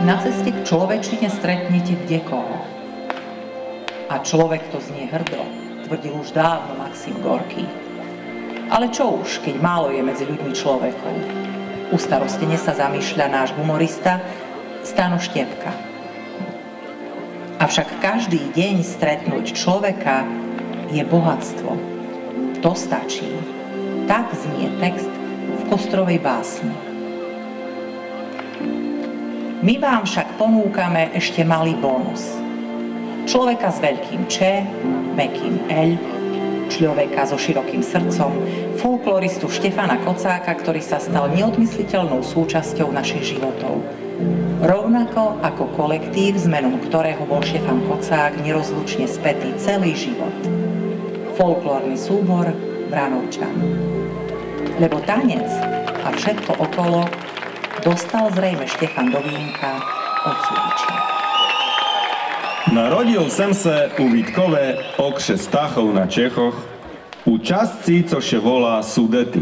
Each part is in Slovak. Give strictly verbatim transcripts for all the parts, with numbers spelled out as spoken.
na ceste k človečine stretnete kdekoho. A človek to znie hrdo, tvrdil už dávno Maxim Gorky. Ale čo už, keď málo je medzi ľuďmi človekov? Ustarostene sa zamýšľa náš humorista Stano Štepka. Avšak každý deň stretnúť človeka je bohatstvo. To stačí. Tak znie text v Kostrovej básni. My vám však ponúkame ešte malý bonus. Človeka s veľkým Č, mäkkým L, človeka so širokým srdcom, folkloristu Štefana Kocáka, ktorý sa stal neodmysliteľnou súčasťou našich životov. Rovnako ako kolektív, s menom ktorého bol Štefan Kocák nerozlučne spätý celý život. Folklórny súbor Vranovčan. Lebo tanec a všetko okolo dostal zrejme Štefan do vínka od Sudiča. Narodil jsem se u Vítkové okře Stachov na Čechoch, u časci, co se volá Sudety.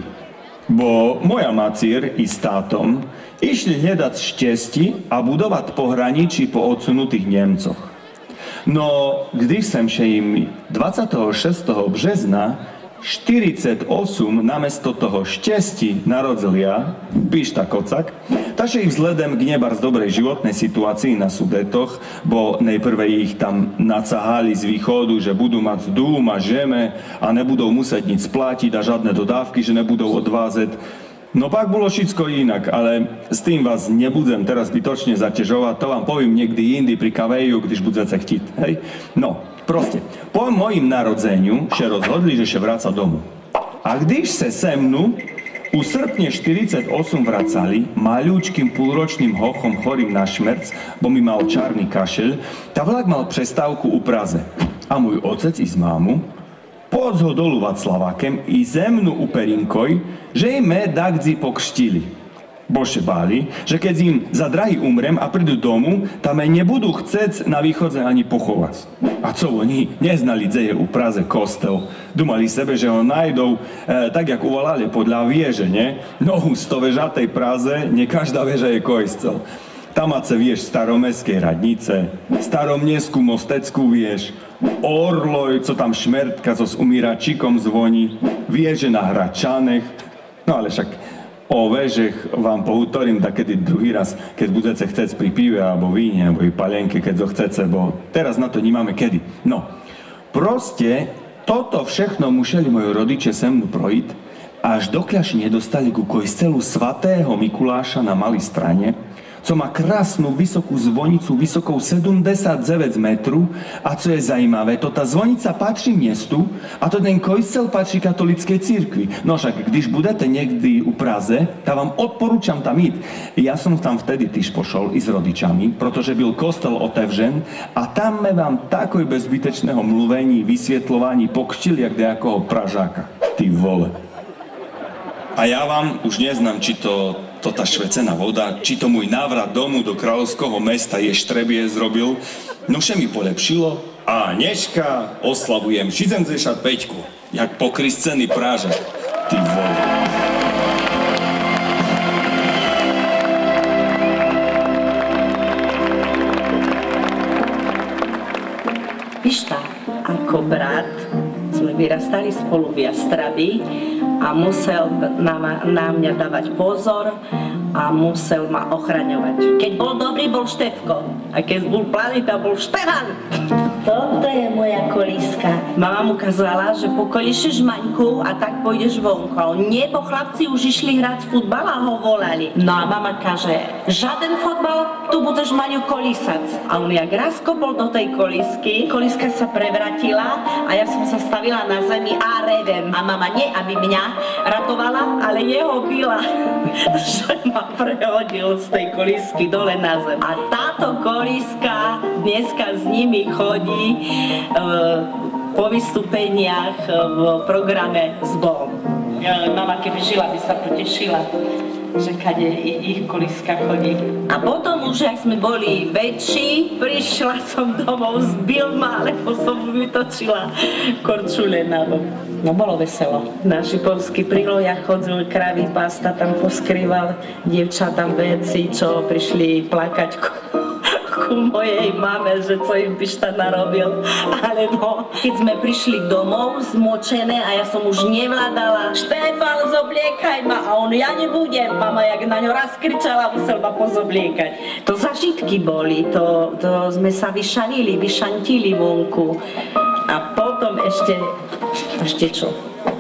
Bo moja macír i s tátom išli hľadať štěstí a budovat pohraničí po odsunutých Němcoch. No, když jsem se jim dvacátého šestého března štyridsaťosem namiesto toho šťastí narodil ja, Pišta Kocak, takže ich vzhledem k nebar z dobrej životnej situácii na Sudetoch, bo nejprve ich tam nacahali z východu, že budú mať dům a žeme a nebudú musieť nic platiť a žiadne dodávky, že nebudú odvázať. No pak bolo všetko inak, ale s tým vás nebudem teraz zbytočne zaťažovať, to vám poviem niekdy indy pri kaveju, když budete chtít, hej? No, proste, po mojim narodzeniu še rozhodli, že še vraca domu. A když se se mnu u srpne štyridsaťosem vracali malúčkým půlročným hochom chorým na šmerc, bo mi mal čarný kašel, ta vlak mal prestávku u Praze. A môj otec i z mámu poď ho dolu Václavákem i ze mnu u Perinkoj, že im me dakdzi pokštili. Bože báli, že keď im za drahý umrem a prídu domu, tam me nebudú chcec na východze ani pochovať. A co oni neznali, kde je u Praze kostel. Dumali sebe, že ho najdou, e, tak jak uvolali podľa vieže, ne? No u stovežatej Praze nie každá veža je kostel. Tam se vieš staromestskej radnice, staromneskú mosteckú vieš, Orloj, co tam šmertka, co s umíračikom zvoní, vieže na Hračanech. No ale však o vežech vám pohutorím takedy druhý raz, keď budete chcieť pri pive, alebo víne, alebo i palenke, keď to chcete, bo teraz na to nemáme kedy. No, proste toto všechno museli moji rodiče se mnou projít, až dokľaž nedostali ku kostelu svatého Mikuláša na Malej Strane, co má krásnu vysokú zvonicu vysokou sedemdesiatdeväť metru a co je zajímavé, to tá zvonica patrí mestu a to ten kostel patrí katolíckej cirkvi. No však, když budete niekdy u Praze, tak vám odporúčam tam ísť. Ja som tam vtedy týž pošol i s rodičami, protože byl kostel otevřen a tam me vám takoj bez zbytečného mluvení, vysvetľovaní pokštili jak nejakého Pražáka. Ty vole. A ja vám už neznám, či to, to tá švecená voda, či to môj návrat domu do kráľovského mesta Ještrebie zrobil. No vše mi polepšilo a dneška oslavujem šesťdesiatpäťku, jak pokriscený Prážak. Ty vole. Pišta, ako brat, sme vyrastali spolu v Jastrabi a musel na, na mňa dávať pozor a musel ma ochraňovať. Keď bol dobrý, bol Štefko a keď bol Planeta, bol Štefan. Toto je moja kolíska. Mama mu kazala, že pokolišeš Maňku a tak pôjdeš vonku. A on nie, bo chlapci už išli hrať futbal a ho volali. No a mama kaže, žiaden futbal, tu budeš Maňu kolísať. A on jak raz kopol do tej kolísky, kolíska sa prevratila a ja som sa stavila na zemi a revem. A mama nie, aby mňa ratovala, ale jeho byla, že ma prehodil z tej kolísky dole na zem. A táto kolíska dneska s nimi chodí po vystúpeniach v programe S Bohom. Mama, keby žila, by sa potešila, že kade ich kolíska chodí. A potom už, ak sme boli väčší, prišla som domov, zbil ma, lebo som vytočila korčule na bok. No bolo veselo. Na Šipovský príloj ja chodil, kravy pasta tam poskrýval, dievčatám veci, čo prišli plakať ku, ku mojej mame, že co im Pišta narobil. Alebo keď sme prišli domov zmočené a ja som už nevládala, Štefan, zobliekaj ma, a on, ja nebudem. Mama jak na ňo raz kričala, musel ma pozobliekať. To zažitky boli, to, to sme sa vyšanili, vyšantili vonku. A potom ešte, ešte čo?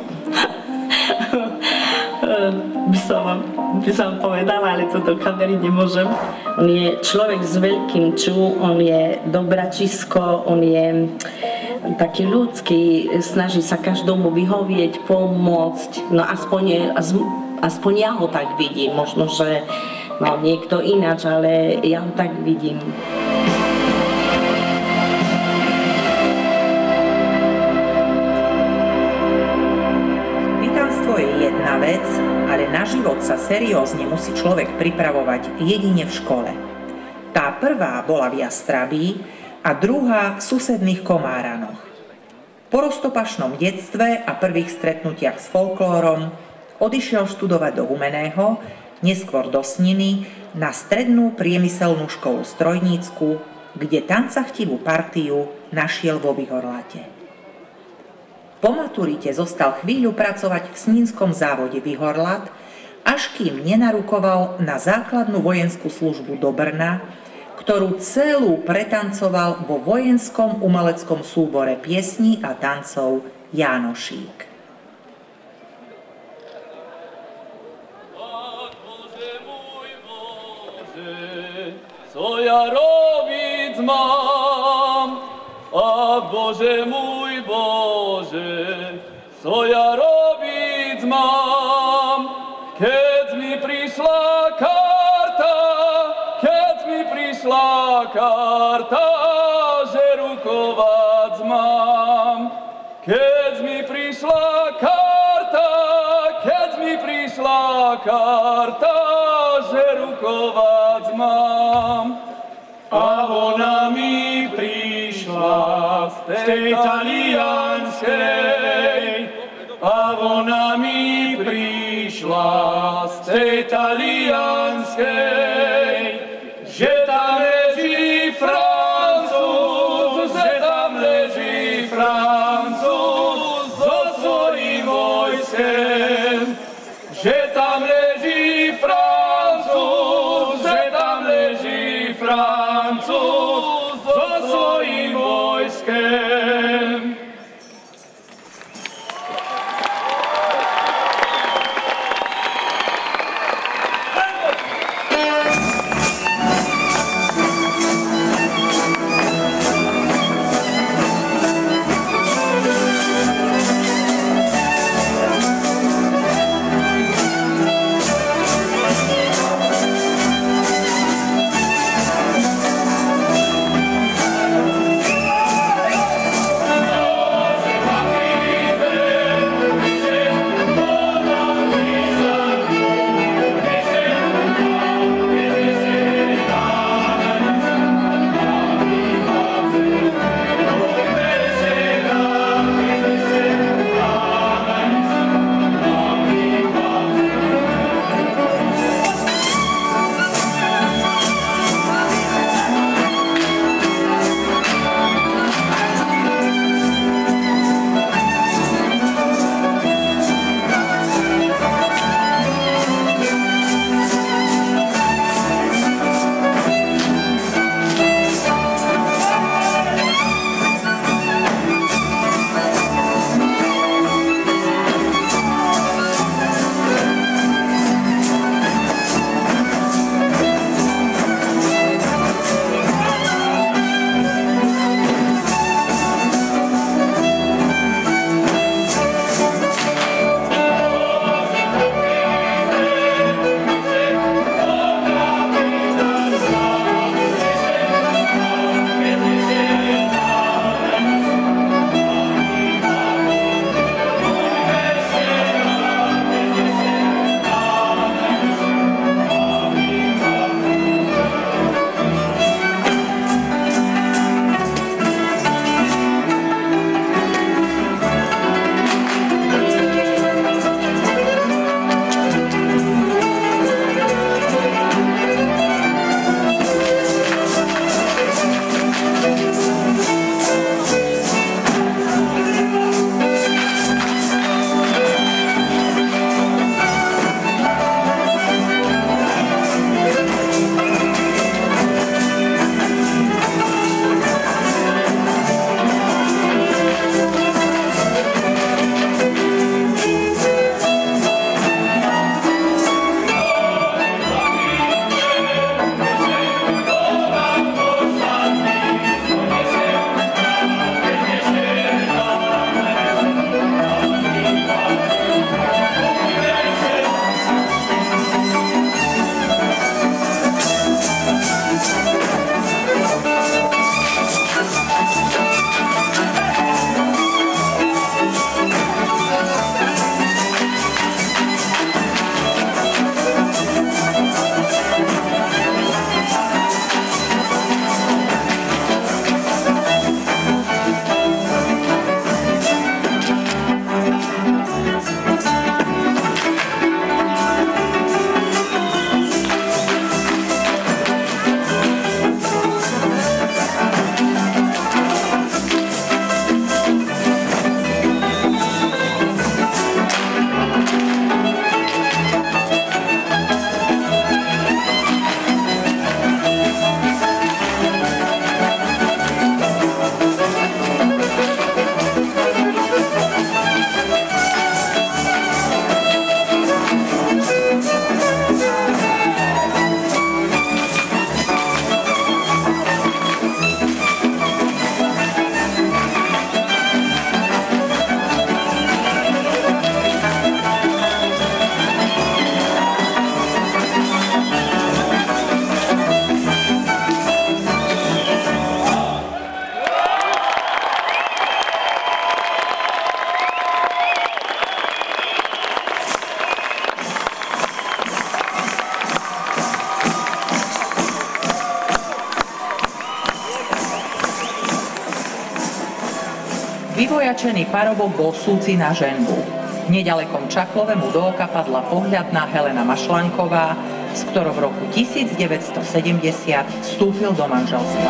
by, som, by som povedala, ale to do kamery nemôžem. On je človek s veľkým ču, on je dobračisko, on je taký ľudský, snaží sa každomu vyhovieť, pomôcť. No aspoň, aspoň ja ho tak vidím, možno, že no, niekto ináč, ale ja ho tak vidím. Je jedna vec, ale na život sa seriózne musí človek pripravovať jedine v škole. Tá prvá bola v Jastrabí a druhá v susedných Komáranoch. Po roztopašnom detstve a prvých stretnutiach s folklórom odišiel študovať do Humeného, neskôr do Sniny, na strednú priemyselnú školu strojnícku, kde tancachtivú partiu našiel vo Vyhorlate. Po maturite zostal chvíľu pracovať v snínskom závode Vyhorlat, až kým nenarukoval na základnú vojenskú službu do Brna, ktorú celú pretancoval vo vojenskom umeleckom súbore piesní a tancov Jánošík. Co ja robiť mám? Ach Bože mój Boże, co ja robić mam, keď mi prišla karta, keď mi prišla karta, že rukovac mám. Keď mi prišla karta, keď mi prišla karta, že rukovac mám. A ona mi prišla z tej talianskej, a ona mi prišla z tej talianskej, že tam leží Francúz, že tam leží Francúz so svojím vojskem, že tam leží Francúz, že tam leží Francúz so svojím vojskem. Uvojačený parobok bol súci na ženbu. Nedalekom Čaklove mu do oka padla pohľadná Helena Mašlanková, s ktorou v roku tisícdeväťstosedemdesiat vstúpil do manželstva.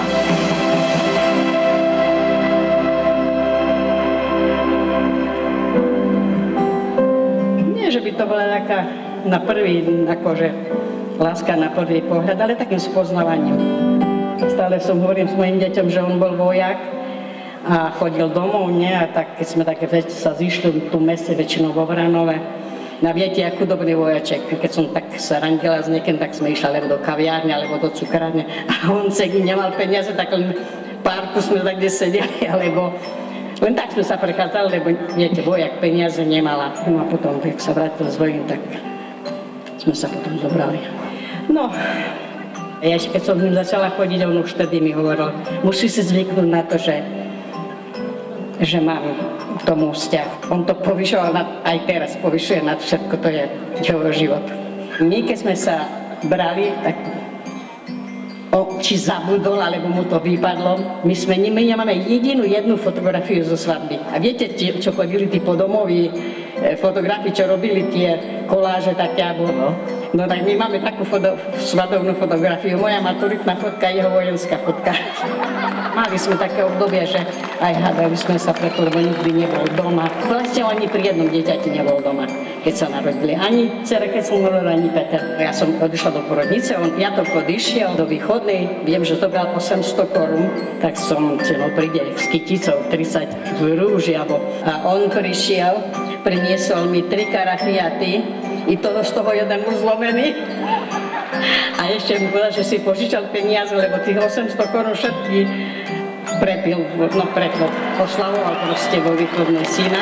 Nie, že by to bola taká na prvý, akože láska na prvý pohľad, ale takým spoznávaním. Stále som hovorím s mojim deťom, že on bol vojak a chodil domov, nie? A tak, keď sme také veci sa zišli tu v meste, väčšinou vo Vranove. No viete, jak chudobný vojaček, keď som tak sa randila s niekým, tak sme išli alebo do kaviárne, alebo do cukrárne a on sedí, nemal peniaze, tak len párku sme tak kde sedeli, alebo len tak sme sa prechádzali, lebo viete, vojak peniaze nemala. No a potom, keď sa vrátil z vojny, tak sme sa potom zobrali. No, ja ešte keď som s ním začala chodiť, on už vtedy mi hovoril, musíš si zvyknúť na to, že že mám k tomu vzťah. On to povyšoval, nad, aj teraz povyšuje nad všetko, to je jeho život. My, keď sme sa brali, tak o, či zabudol, alebo mu to vypadlo, my sme, my nemáme jedinú jednu fotografiu zo svadby. A viete, čo chodili tí podomoví fotografi, čo robili tie koláže také, alebo no. No tak my máme takú foto, svadobnú fotografiu. Moja maturitná fotka, jeho vojenská fotka. Mali sme také obdobie, že aj hádali sme sa preto, lebo nikdy nebol doma. Vlastne ani pri jednom dieťati nebol doma, keď sa narodili. Ani dcera, keď som hovorila, ani Peter. Ja som odišla do porodnice, on piatok odišiel do východnej. Viem, že to bral osemsto korún, tak som cenou príde s kyticou tridsať rúži, alebo... A on prišiel, priniesol mi tri karafiaty, i toho z toho jeden bol zlomený. A ešte mi povedal, že si požičal peniaze, lebo tých osemsto korún všetky prepil, no prepil, oslavoval proste vo východnej syna.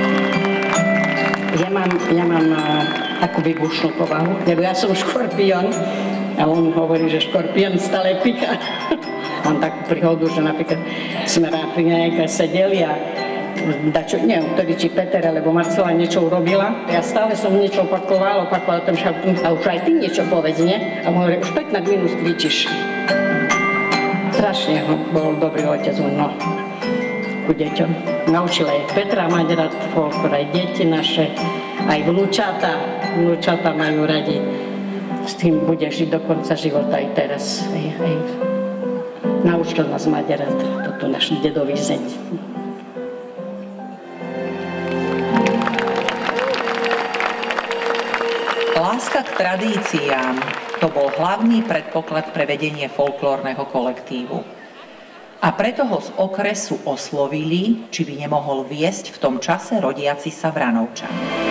Ja mám, ja mám takú výbušnú povahu, lebo ja som škorpión a on hovorí, že škorpión stále pícha. Mám takú príhodu, že napríklad sme pri nejaké sedeli a dačo, neviem, ktorý či Peter alebo Marcela niečo urobila. Ja stále som niečo opakoval, opakoval tom, že a už aj ty niečo povedz, nie? A on hovorí, už pätnásť minút kričíš. Strašne bol dobrý otec, no, ku deťom. Naučil aj Petra mať rád folklor, aj deti naše, aj vnúčata. Vnúčata majú radi. S tým bude žiť do konca života aj teraz. Aj, aj. Naučil nás mať rád toto náš dedový zeď. Láska k tradíciám, to bol hlavný predpoklad pre vedenie folklórneho kolektívu. A preto ho z okresu oslovili, či by nemohol viesť v tom čase rodiaci sa Vranovčan.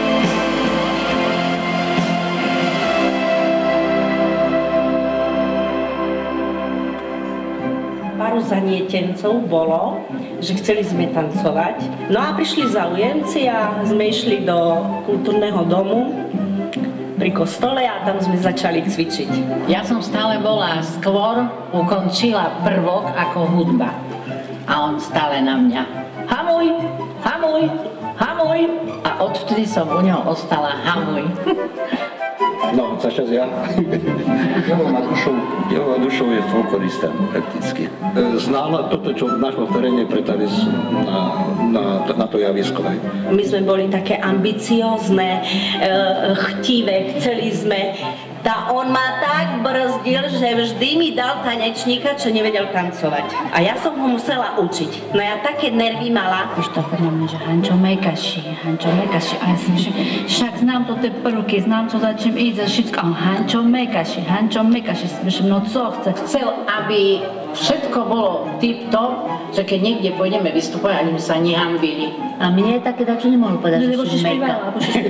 Paru zanietencov bolo, že chceli sme tancovať. No a prišli záujemci a sme išli do kultúrneho domu pri kostole a tam sme začali cvičiť. Ja som stále bola, skôr ukončila prvok ako hudba. A on stále na mňa. Hamuj, hamuj, hamuj. A odvtedy som u neho ostala hamuj. No, začas ja. Jeho dušou, jeho dušou je folklorista prakticky. Znala toto, čo v našom teréne pretaviť na, na, na to javisko. My sme boli také ambiciózne, chtivé, chceli sme. Tá on ma tak brzdil, že vždy mi dal tanečníka, čo nevedel tancovať. A ja som ho musela učiť. No ja také nervy mala. Už to na mňa, že Hančo Mekaši, Hančo Mekaši. A ja som, že však znám to tie prvky, znám to za čím ísť, všetko. A Hančo Mekaši, Hančo Mekaši. No co chce? Chcel, aby všetko bolo tip-top, že keď niekde pôjdeme vystupovať, ani by sa nehambili. A mne je také, čo nemohol povedať, no, že si meka.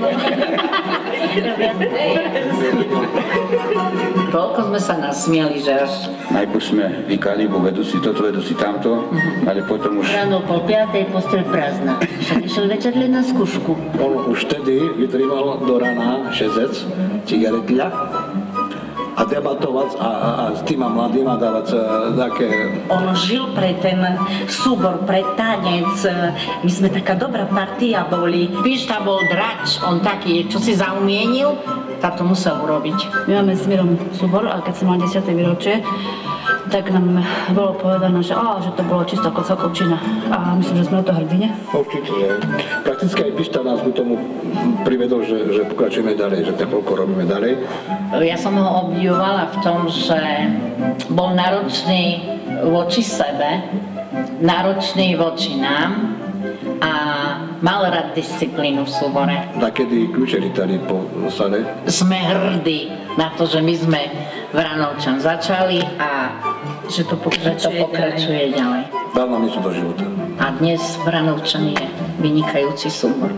Toľko sme sa nasmiali, že až... Najprv sme vykali, bo vedú si toto, vedú si tamto, uh-huh. Ale potom už... Ráno pol piatej, posteľ prázdna. Však išiel večer len na skúšku. On už vtedy vytrýval do rana šesec, cigaretľa a debatovať a, a, a s týma mladýma dávať také... On žil pre ten súbor, pre tanec. My sme taká dobrá partia boli. Pišta bol drač, on taký, čo si zaumienil, tak to musel urobiť. My máme s Mirom súbor, ale keď som mal desiate výročie, tak nám bolo povedané, že, á, že to bolo čisto ako celkovčina. A myslím, že sme na to hrdí, ne? Určite, že prakticky aj Pišta nás k tomu privedol, že, že pokračujeme ďalej, že ten folklor robíme ďalej. Ja som ho obdivovala v tom, že bol náročný voči sebe, náročný voči nám a mal rád disciplínu v súbore. Takedy kľúče rytali po sade. Sme hrdí na to, že my sme Vranovčan začali a Že to pokračuje, že to pokračuje ďalej. Dal nám niečo do života. A dnes Vranovčan je vynikajúci súbor.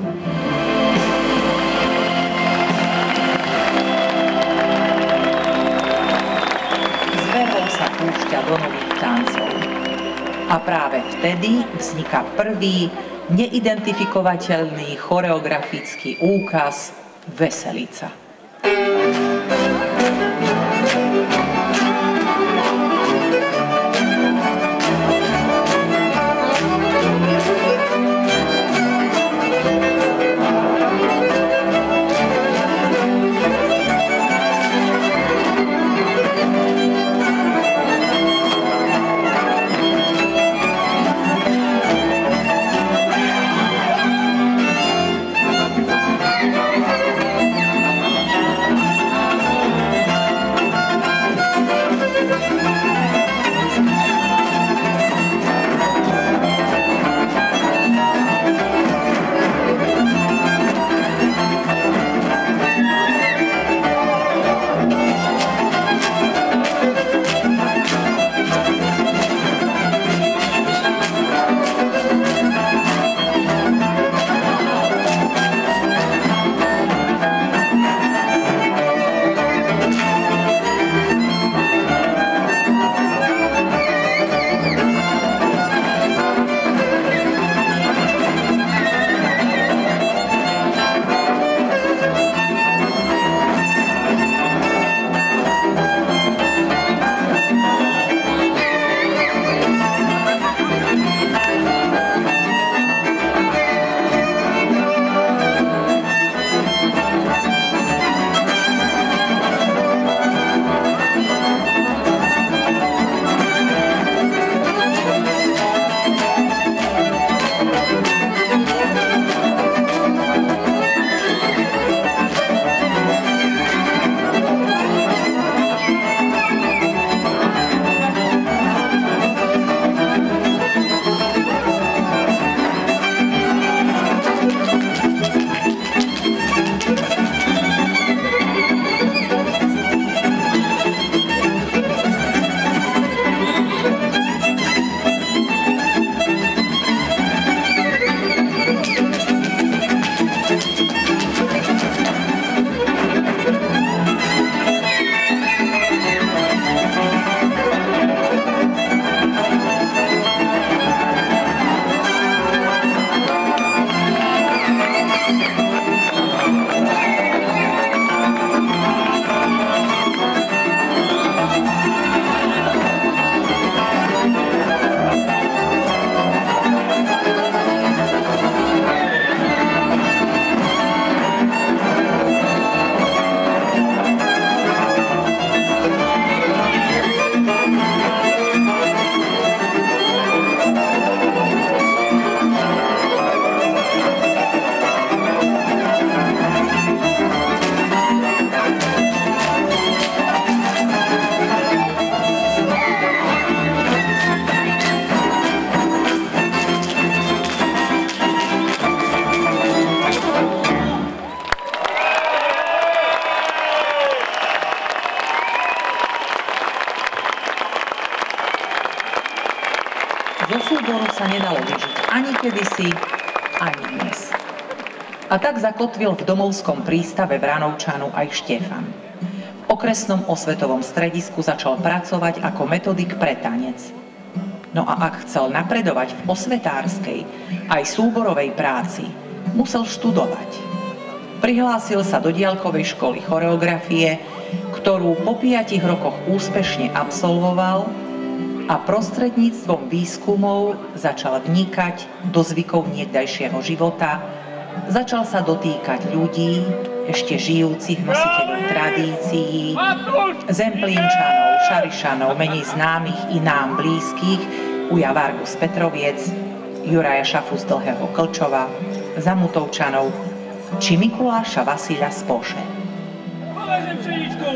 Zverol sa púšťa do nových tancov. A práve vtedy vzniká prvý neidentifikovateľný choreografický úkaz Veselica. Zo súboru sa nedalo vyžiť ani kedysi, ani dnes. A tak zakotvil v domovskom prístave Vranovčanu aj Štefan. V okresnom osvetovom stredisku začal pracovať ako metodik pre tanec. No a ak chcel napredovať v osvetárskej aj súborovej práci, musel študovať. Prihlásil sa do diaľkovej školy choreografie, ktorú po piatich rokoch úspešne absolvoval a prostredníctvom výskumov začal vnikať do zvykov niekdajšieho života, začal sa dotýkať ľudí, ešte žijúcich nositeľov tradícií, Zemplínčanov, Šarišanov, menej známych i nám blízkych, Uja Vargu z Petroviec, Juraja Šafu z Dlhého Klčova, Zamutovčanov, či Mikuláša Vasíľa z Poše. Považem pšeničku!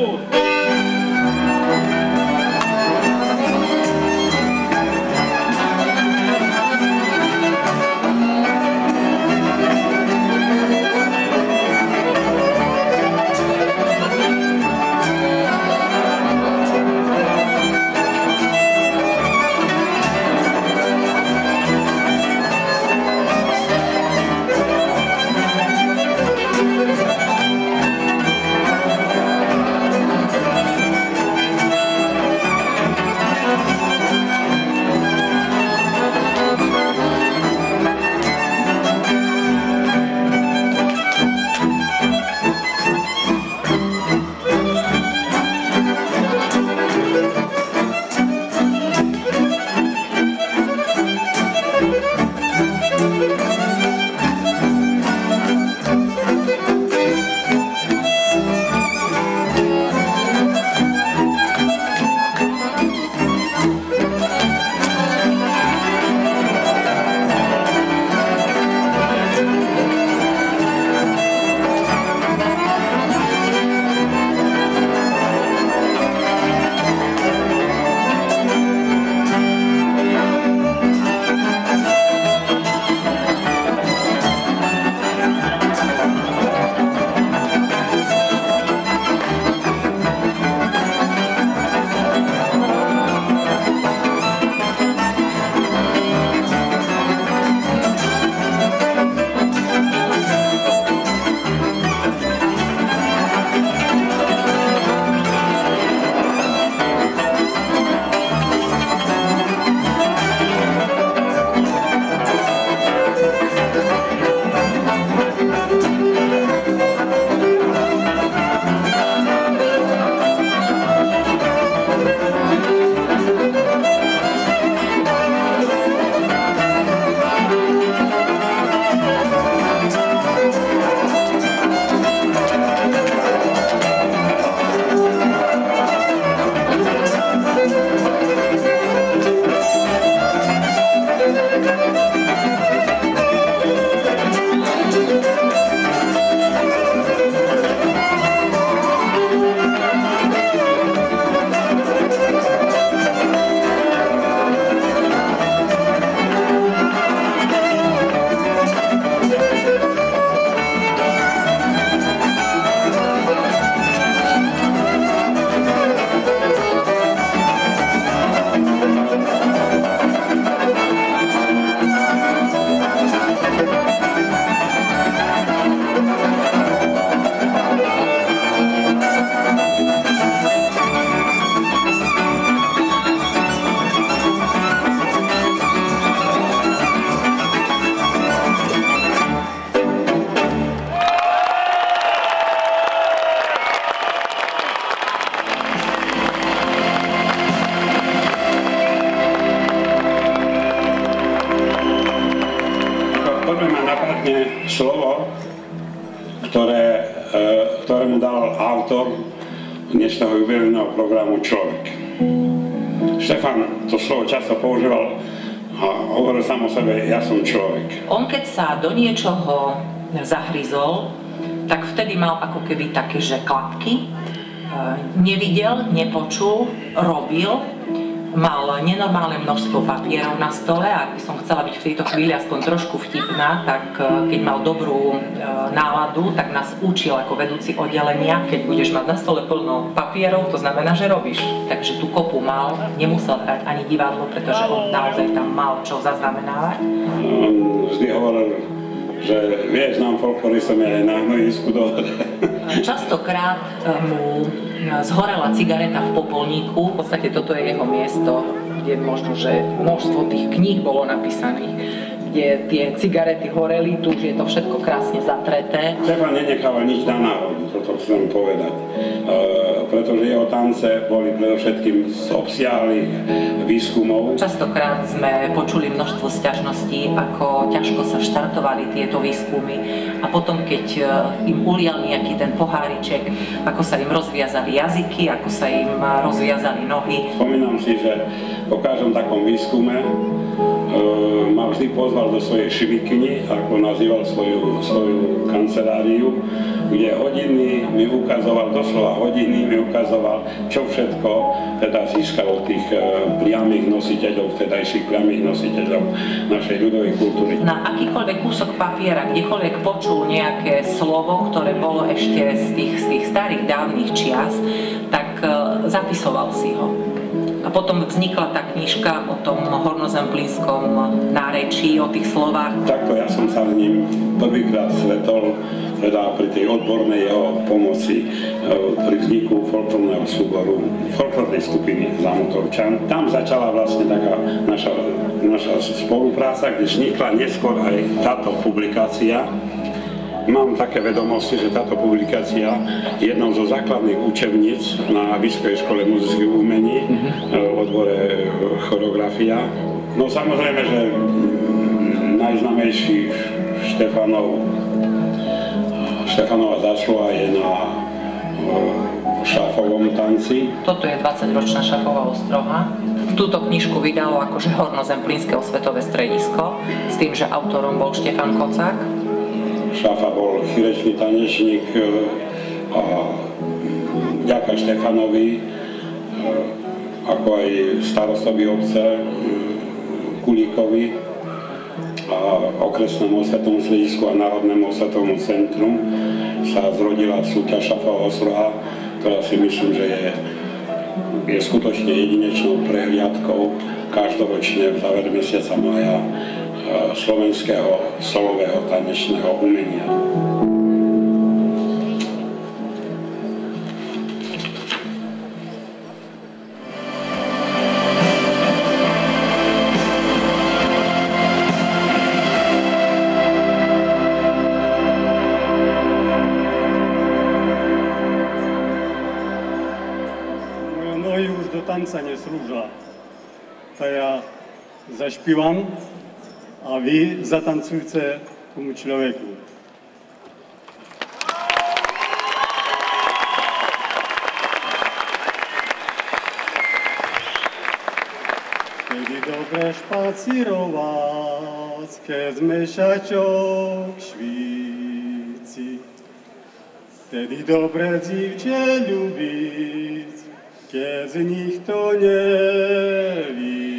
slovo, ktoré, ktorému dal autor dnešného jubilejného programu Človek. Štefan to slovo často používal a hovoril sám o sebe, ja som človek. On keď sa do niečoho zahryzol, tak vtedy mal ako keby také, že klapky. Nevidel, nepočul, robil, mal nenormálne množstvo papierov na stole a ak by som chcela byť v tejto chvíli aspoň trošku vtipná, tak keď mal dobrú náladu, tak nás učil ako vedúci oddelenia, keď budeš mať na stole plno papierov, to znamená, že robíš. Takže tú kopu mal, nemusel hrať ani divadlo, pretože on naozaj tam mal čo zaznamenávať. On vždy hovoril, že vieš, nám folkloristom je aj na hnojisku dole. Častokrát mu zhorela cigareta v popolníku, v podstate toto je jeho miesto, kde možno, že množstvo tých kníh bolo napísaných. kde tie cigarety horeli, tu už je to všetko krásne zatreté. Štefan nenechával nič na náhodu, toto chcem povedať. E, pretože jeho tance boli predovšetkým z obsiahlých výskumov. Častokrát sme počuli množstvo sťažností, ako ťažko sa štartovali tieto výskumy a potom, keď im ulial nejaký ten poháriček, ako sa im rozviazali jazyky, ako sa im rozviazali nohy. Spomínam si, že po každom takom výskume e, ma vždy pozval do svojej šivikyni, ako nazýval svoju, svoju kanceláriu, kde hodiny mi ukazoval, doslova hodiny mi ukazoval, čo všetko teda získal od tých e, priamých nositeľov, vtedajších priamých nositeľov našej ľudovej kultúry. Na akýkoľvek kúsok papiera, kdekoľvek počul nejaké slovo, ktoré bolo ešte z tých, z tých starých dávnych čias, tak e, zapisoval si ho. A potom vznikla tá knižka o tom hornozemplínskom nárečí, o tých slovách. Takto ja som sa s ním prvýkrát stretol, teda pri tej odbornej jeho pomoci pri vzniku folklórneho súboru, folklórnej skupiny Zámotovčan. Tam začala vlastne taká naša, naša spolupráca, kde vznikla neskôr aj táto publikácia. Mám také vedomosti, že táto publikácia je jednou zo základných učebníc na Vysokej škole muzických umení v odbore choreografia. No samozrejme, že najznámejší Štefanov, Štefanova zásluha je na šafovom tanci. Toto je dvadsaťročná šafová ostroha. Túto knižku vydalo akože Hornozemplínske osvetové stredisko, s tým, že autorom bol Štefan Kocák. Šafa bol chýrečný tanečník a vďaka Štefanovi, ako aj starostovi obce Kulíkovi a okresnému osvetovému stredisku a Národnému osvetovému centru sa zrodila súťaž Šafová ostroha, ktorá si myslím, že je, je skutočne jedinečnou prehliadkou každoročne v závere mesiaca mája slovenského solového tanečného umenia. Moje nohy už do tanca neslúžia. To ja zašpívam a vy zatancujte tomu človeku. Vtedy dobre špacírovať, keď mešačok švíci. Vtedy dobre dzívče ľúbiť, keď z nich to neví.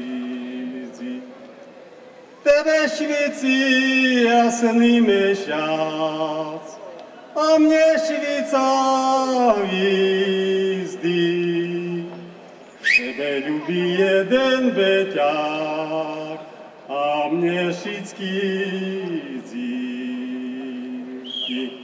Tebe švíci jasný mešac, a mne švíca hvízdy. Tebe ľubí jeden beťar, a mne všetky dzívky.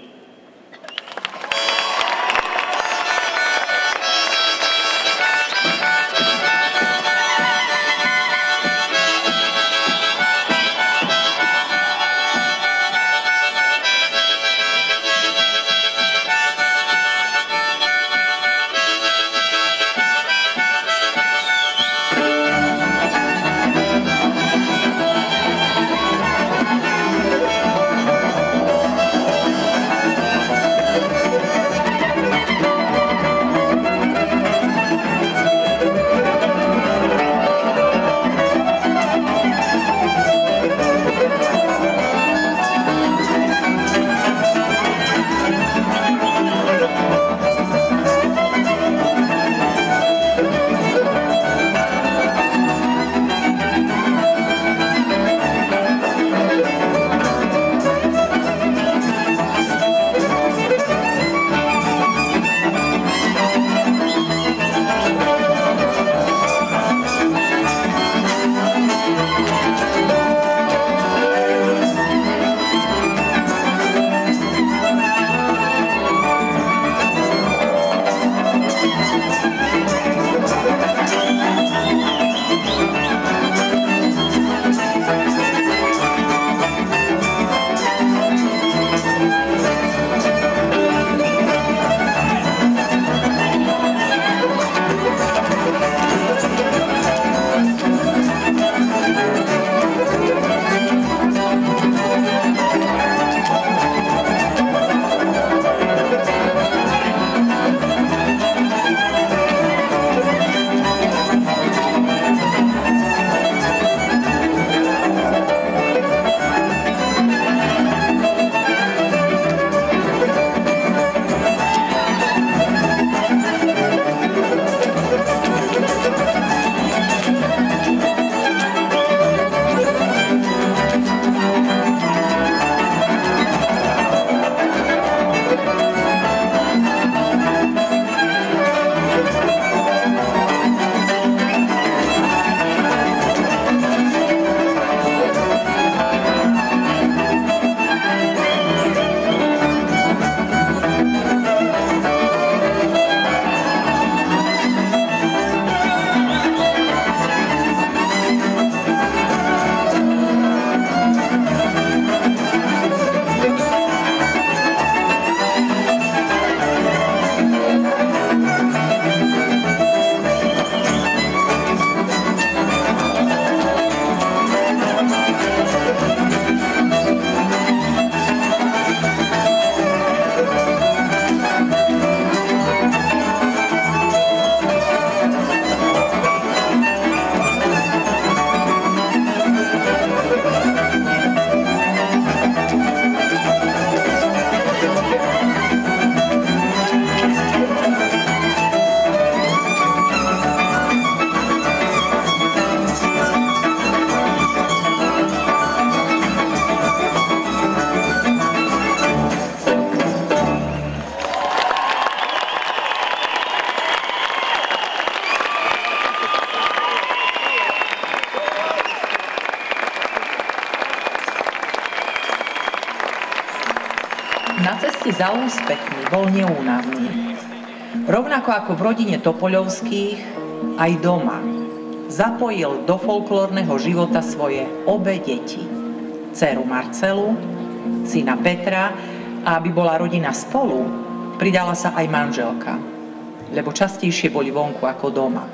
ceste za úspechmi bol neúnavný. Rovnako ako v rodine Topoľovských, aj doma zapojil do folklórneho života svoje obe deti. Dceru Marcelu, syna Petra, a aby bola rodina spolu, pridala sa aj manželka, lebo častejšie boli vonku ako doma.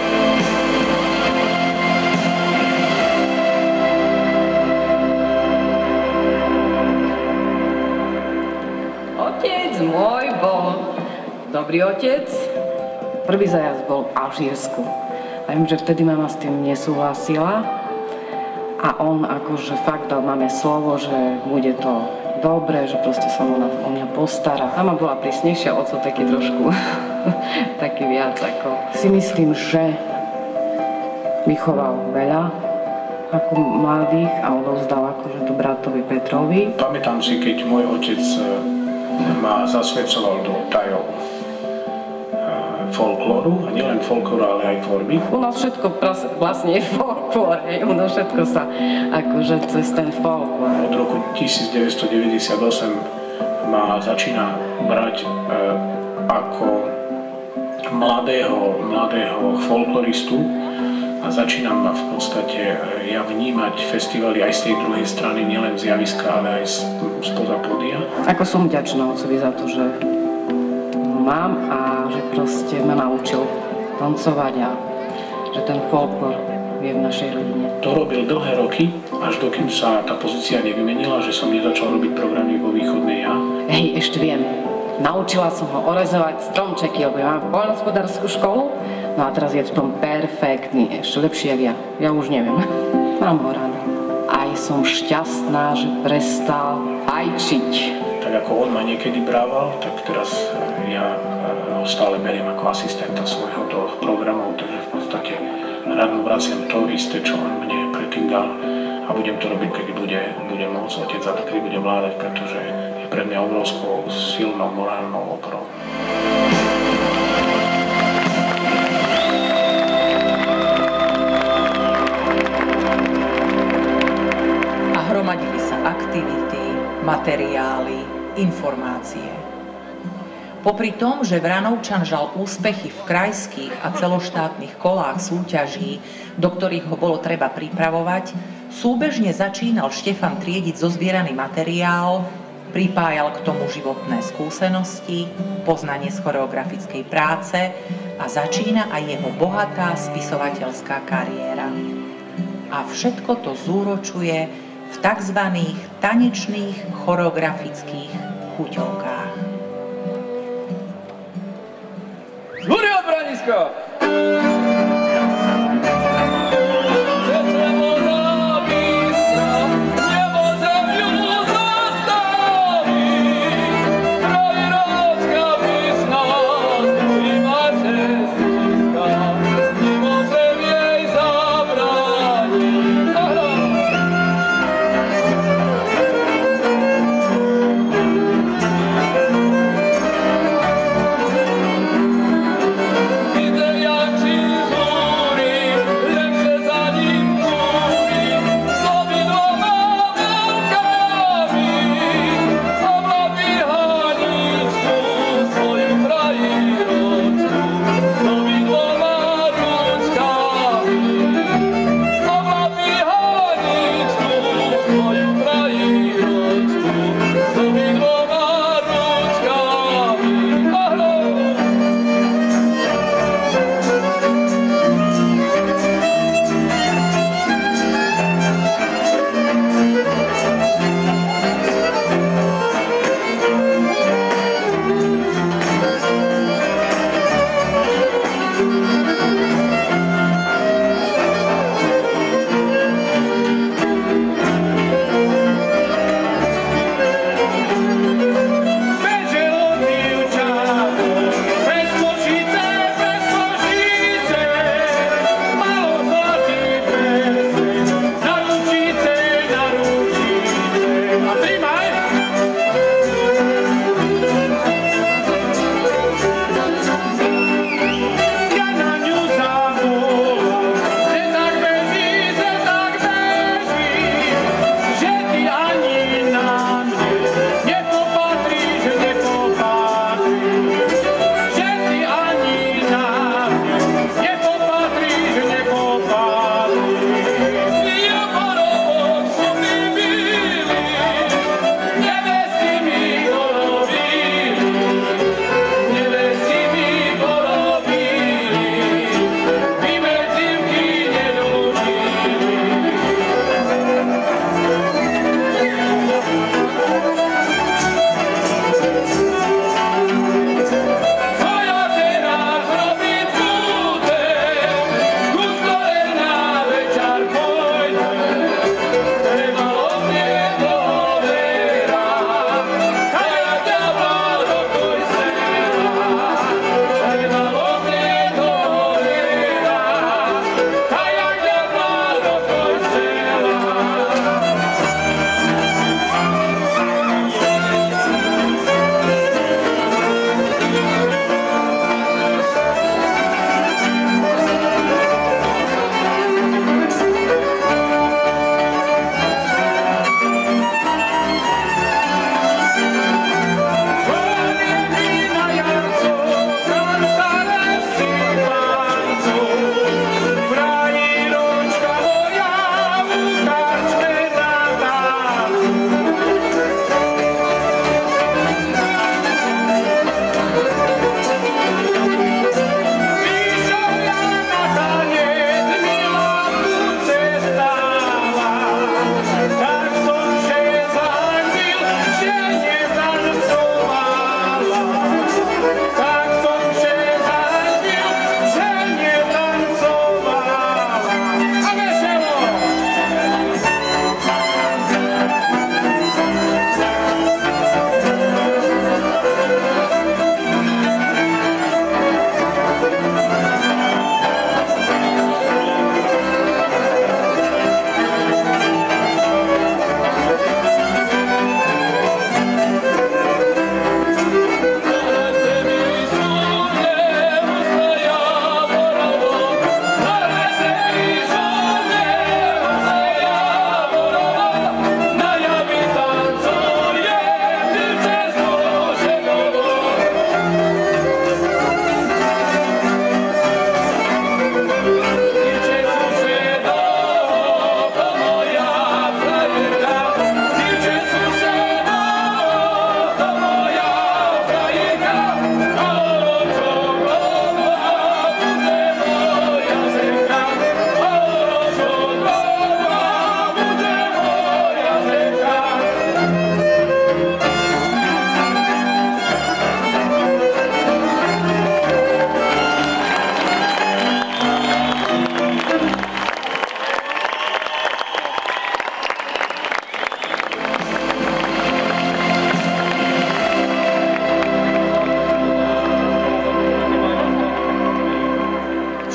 Otec môj bol dobrý otec. Prvý zajazd bol v Alžírsku. Viem, že vtedy mama s tým nesúhlasila a on akože fakt dal mame slovo, že bude to dobre, že proste sa ona o mňa postará. Mama bola prísnejšia, oco taký trošku, taký viac ako. Si myslím, že vychoval veľa ako mladých a odovzdal akože to bratovi Petrovi. Pamätám si, keď môj otec ma zasvedcoval do tajov folklóru, a nielen folklóru, ale aj tvorby. U nás všetko vlastne je folklór, u nás všetko sa akože cez ten folklór. Od roku devätnásťstodeväťdesiatosem ma začína brať e, ako mladého, mladého folkloristu a začínam ma v podstate e, ja vnímať festivaly aj z tej druhej strany, nielen z javiska, ale aj spoza pódia. Ako som vďačná otcovi za to, že mám a že proste ma naučil tancovať a že ten folklór je v našej rodine. To robil dlhé roky, až dokým sa tá pozícia nevymenila, že som nezačal robiť programy vo východnej ja. Hej, ešte viem. Naučila som ho orezovať stromčeky, lebo ja mám poľnohospodárskú školu, no a teraz je v tom perfektný, ešte lepšie ako ja. Ja už neviem. Mám ho rád. Aj som šťastná, že prestal fajčiť. Tak ako on ma niekedy brával, tak teraz ja ho stále beriem ako asistenta svojho do programov, takže v podstate ráno vraciam to isté, čo on mne predtým dal a budem to robiť, keď bude, bude môcť otec a keď bude vládať, pretože je pre mňa obrovskou silnou morálnou oporou. A hromadili sa aktivity, materiály, informácie. Popri tom, že Vranovčan žal úspechy v krajských a celoštátnych kolách súťaží, do ktorých ho bolo treba pripravovať, súbežne začínal Štefan triediť zozbieraný materiál, pripájal k tomu životné skúsenosti, poznanie z choreografickej práce a začína aj jeho bohatá spisovateľská kariéra. A všetko to zúročuje v tzv. Tanečných choreografických chuťovkách. Zúri od Braniska! Widzę jak ci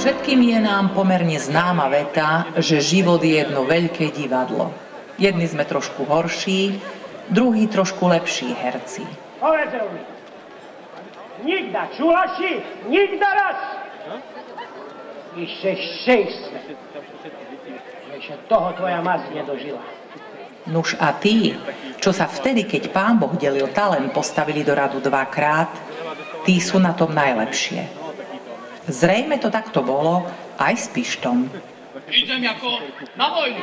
Všetkým je nám pomerne známa veta, že život je jedno veľké divadlo. Jedni sme trošku horší, druhí trošku lepší herci. Povedz mi, nikda, čulaši, nikda raz! Ešte šest sme. Ešte toho tvoja mať nedožila. Nuž a tí, čo sa vtedy, keď Pán Boh delil talent, postavili do radu dvakrát, tí sú na tom najlepšie. Zrejme to takto bolo aj s Pištom. Idem ako na vojnu.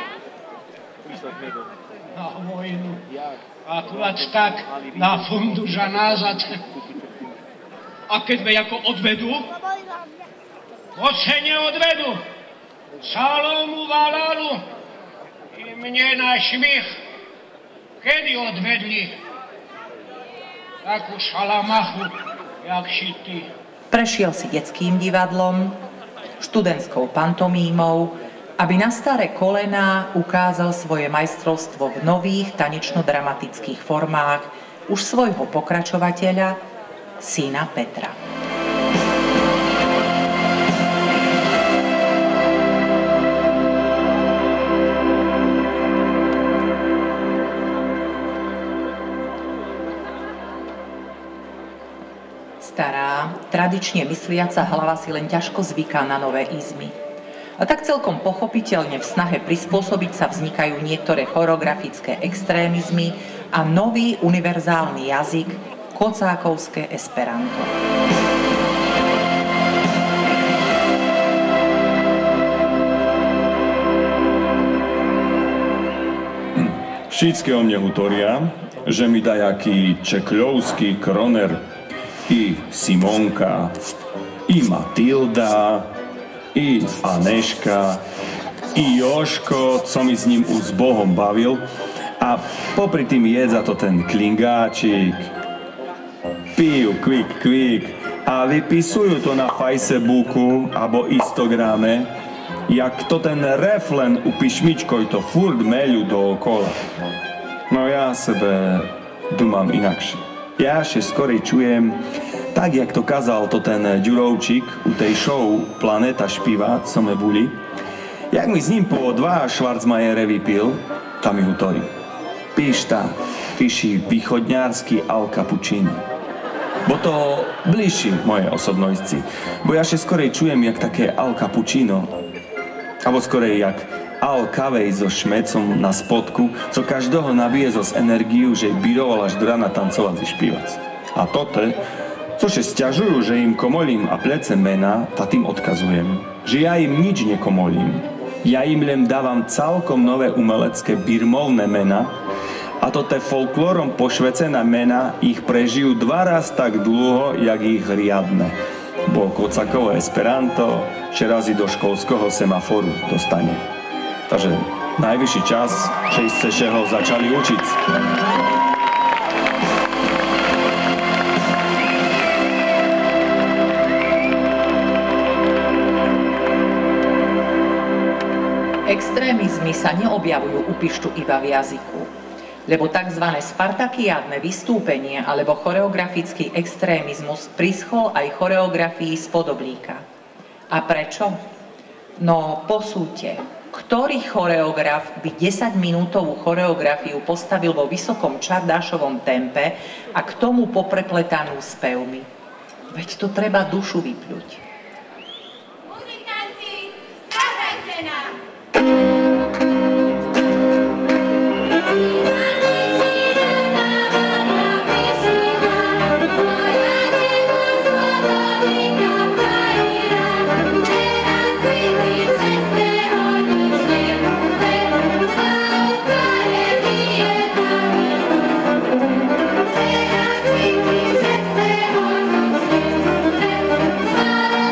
Na vojnu. Akurát tak na funduža nazad. A keď me ako odvedú, oče neodvedú. Salomu valalu i mne na šmich. Kedy odvedli? Takú šalamachu, jak šitý. Prešiel si detským divadlom, študentskou pantomímou, aby na staré kolená ukázal svoje majstrovstvo v nových tanečno-dramatických formách už svojho pokračovateľa, syna Petra. Stará, tradične mysliaca hlava si len ťažko zvyká na nové izmy. A tak celkom pochopiteľne v snahe prispôsobiť sa vznikajú niektoré choreografické extrémizmy a nový univerzálny jazyk, kocákovské esperanto. Všetky o mne hutoria, že mi dajaký Čekľovský kroner i Simonka, i Matilda, i Aneška, i Joško, co mi s ním už s Bohom bavil, a popri tým je za to ten klingáčik. Pijú kvik kvik a vypisujú to na Facebooku alebo Instagrame, jak to ten reflen u pišmičkoj to furt meľu dookola. No ja sebe dumám inakšie. Ja še skorej čujem, tak jak to kazal to ten Ďurovčík u tej show Planeta špíva, co me boli, jak mi s ním po dva Schwarzmajere vypil, tam mi hutorí. Pišta, tyši východňársky Al Cappuccino. Bo to bližší moje osobnosti, bo ja še skorej čujem, jak také Al Cappuccino, alebo skorej jak Al Kavej so šmecom na spodku, co každého nabije zo z energiu, že biroval až do rana tancovať i špívac. A tote, cože sťažujú, že im komolím a plece mena, ta tým odkazujem, že ja im nič nekomolím. Ja im len dávam celkom nové umelecké birmovné mena, a to te folklórom pošvecené mena ich prežijú dva raz tak dlho, jak ich riadne. Bo kocakovo esperanto še razy do školského semaforu dostane. Takže najvyšší čas, že ste ho začali učiť. Extrémizmy sa neobjavujú u Pištu iba v jazyku, lebo tzv. Spartakiádne vystúpenie alebo choreografický extrémizmus prischol aj choreografii z Podoblíka. A prečo? No posúďte. Ktorý choreograf by desaťminútovú choreografiu postavil vo vysokom čardášovom tempe a k tomu poprepletanú spevmi? Veď to treba dušu vypľuť. Muzikanti, zahrajte nám! Thank you.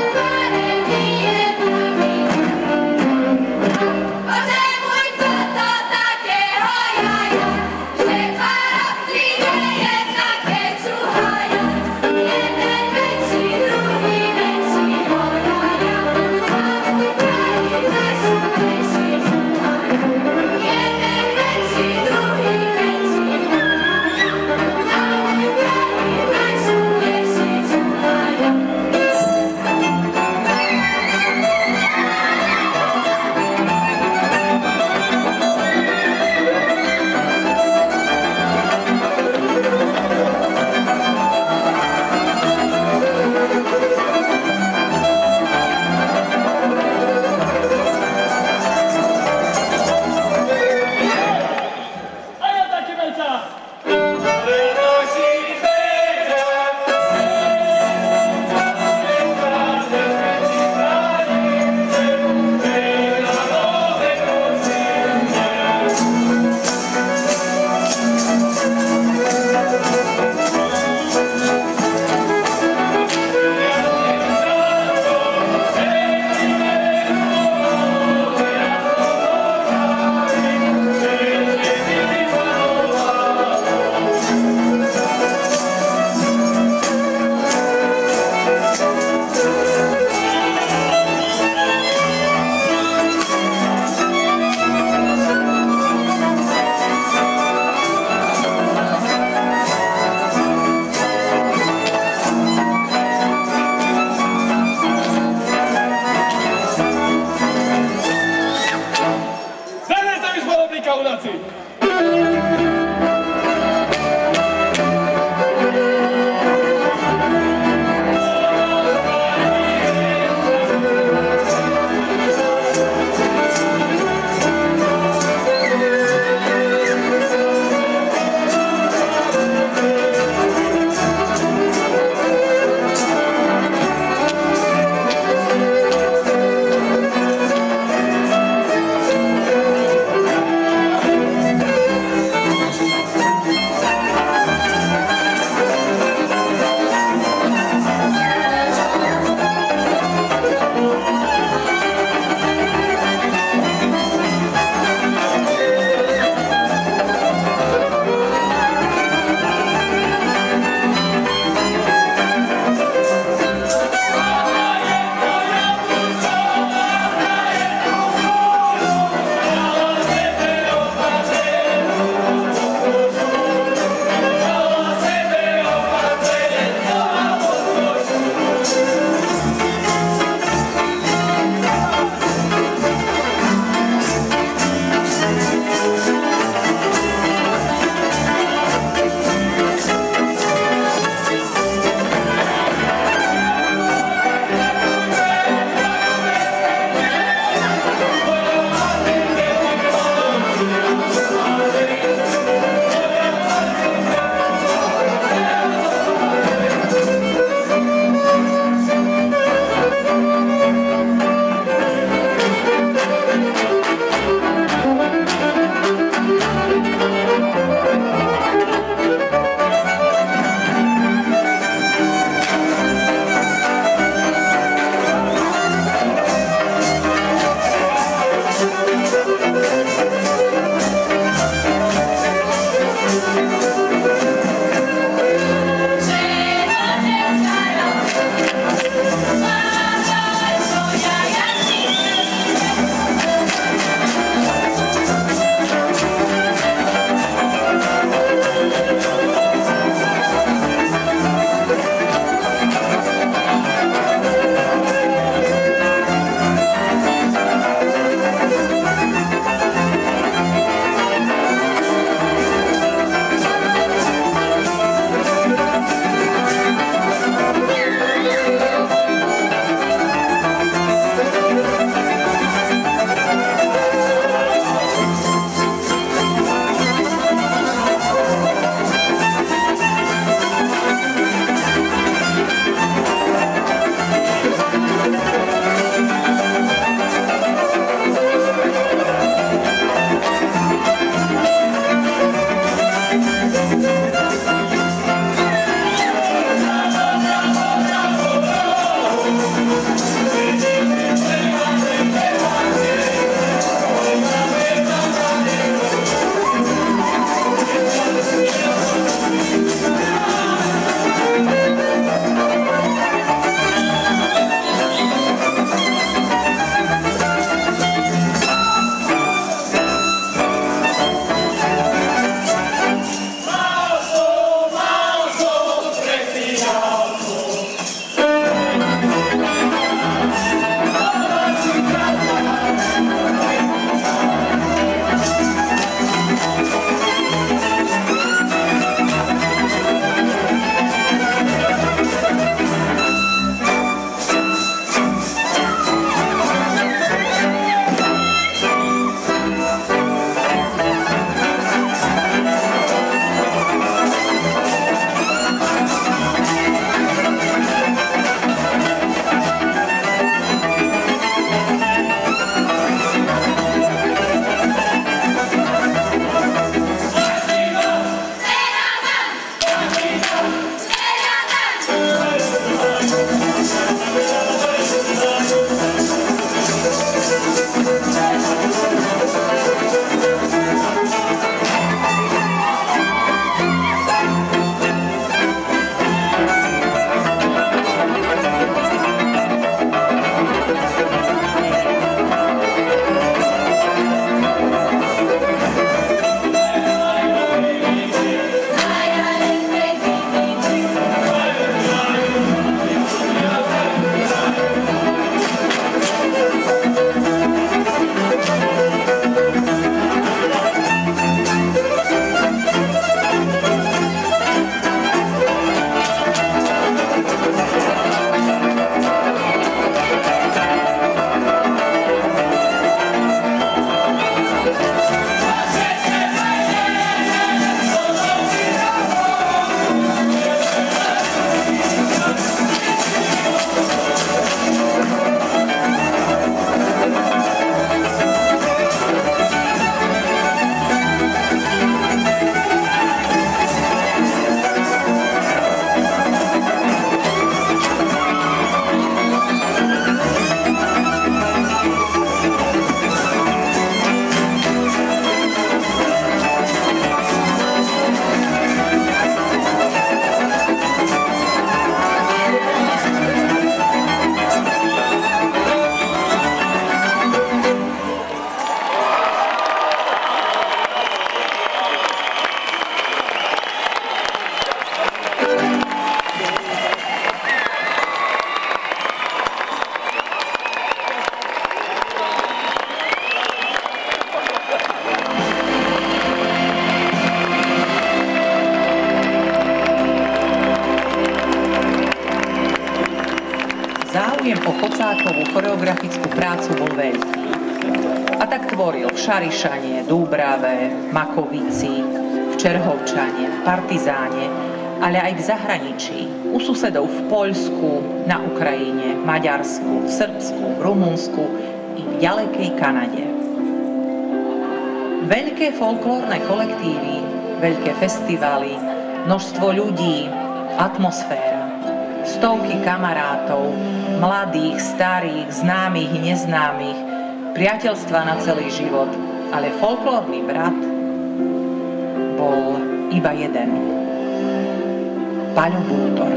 rokovú choreografickú prácu bol veľký. A tak tvoril v Šarišane, Dúbrave, Makovici, v Čerhovčane, v Partizáne, ale aj v zahraničí, u susedov v Poľsku, na Ukrajine, Maďarsku, v Srbsku, v Rumunsku i v ďalekej Kanade. Veľké folklórne kolektívy, veľké festivaly, množstvo ľudí, atmosféra, stovky kamarátov, mladých, starých, známych i neznámych, priateľstva na celý život, ale folklórny brat bol iba jeden. Paľo Bútor.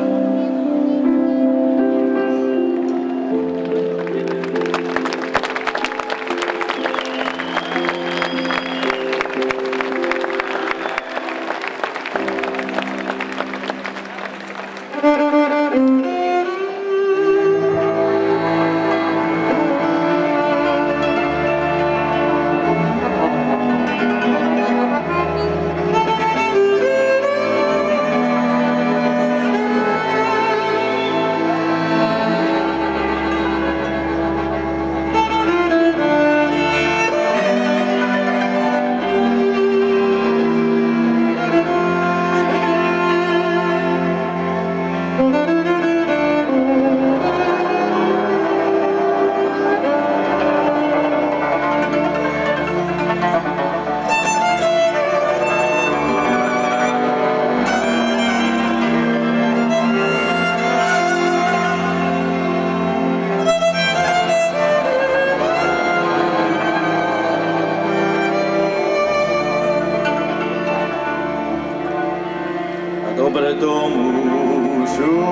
Dobre tomu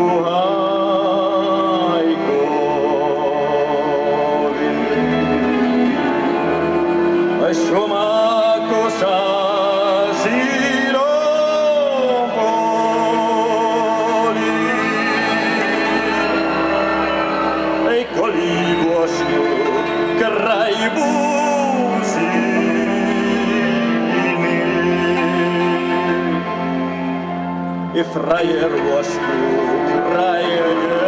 šuhajkovi, čo má kosa sírom poli, ej kolíbošku kraj i frajer ложку края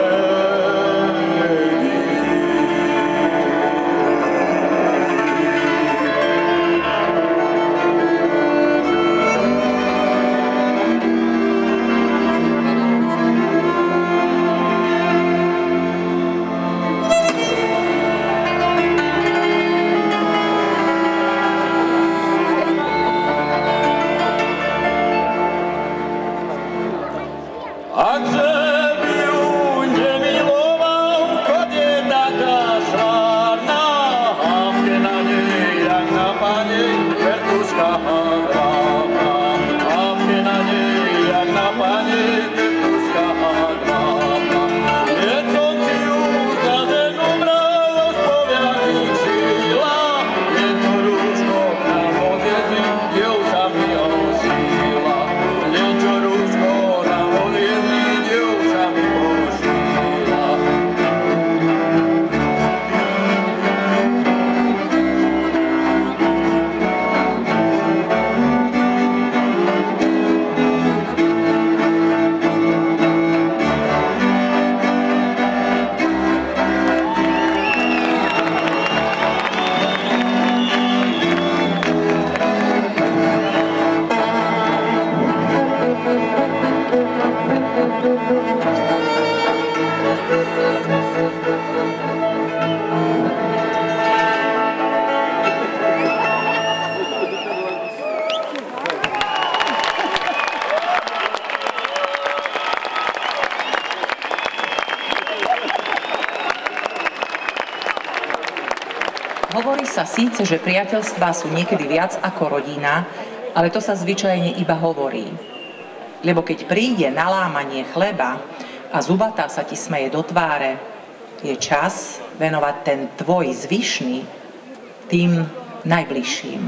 Hovorí sa síce, že priateľstvá sú niekedy viac ako rodina, ale to sa zvyčajne iba hovorí. Lebo keď príde na lámanie chleba a zubatá sa ti smeje do tváre, je čas venovať ten tvoj zvyšný tým najbližším.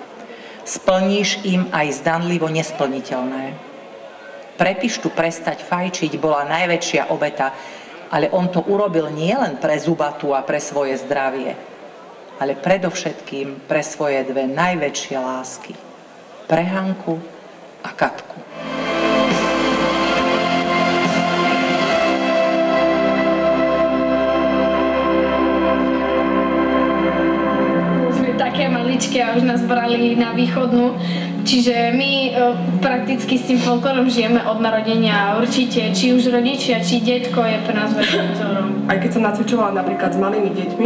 Splníš im aj zdanlivo nesplniteľné. Pre Pištu prestať fajčiť bola najväčšia obeta, ale on to urobil nielen pre zubatú a pre svoje zdravie, ale predovšetkým pre svoje dve najväčšie lásky, pre Hanku a Katku. maličké a už nás brali na východnú. Čiže my e, prakticky s tým folklorom žijeme od narodenia určite, či už rodičia, či detko je pre nás veľkým vzorom. Aj keď som nacvičovala napríklad s malými deťmi,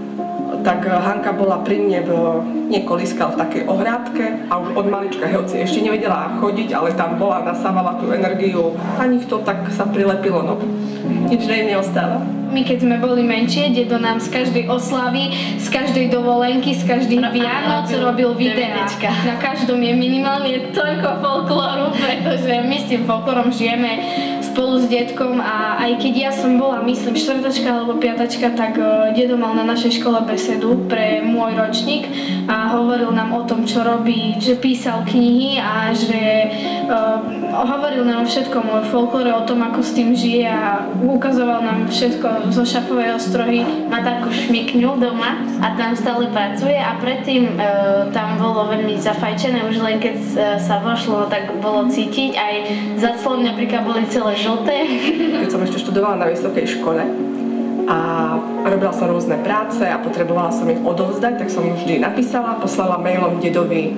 tak Hanka bola pri mne v, nie kolíska, ale v takej ohrádke a už od malička, hoci ešte nevedela chodiť, ale tam bola, nasávala tú energiu a nich to tak sa prilepilo, no nič nej neostáva. My keď sme boli menšie, dedo nám z každej oslavy, z každej dovolenky, z každých Vianoc robil videá. Na každom je minimálne toľko folklóru, pretože my s tým folklórom žijeme spolu s detkom a aj keď ja som bola, myslím, štvrtačka alebo piatačka, tak dedo mal na našej škole besedu pre môj ročník a hovoril nám o tom, čo robí, že písal knihy a že uh, hovoril nám všetko o folklóre, o tom, ako s tým žije a ukazoval nám všetko zo Šafovej Ostrohy. Má takú šmikňu doma a tam stále pracuje a predtým uh, tam bolo veľmi zafajčené, už len keď uh, sa vošlo, tak bolo cítiť, aj zaclony napríklad boli celé žlté. Keď som ešte študovala na vysokej škole a robila som rôzne práce a potrebovala som ich odovzdať, tak som vždy napísala, poslala mailom dedovi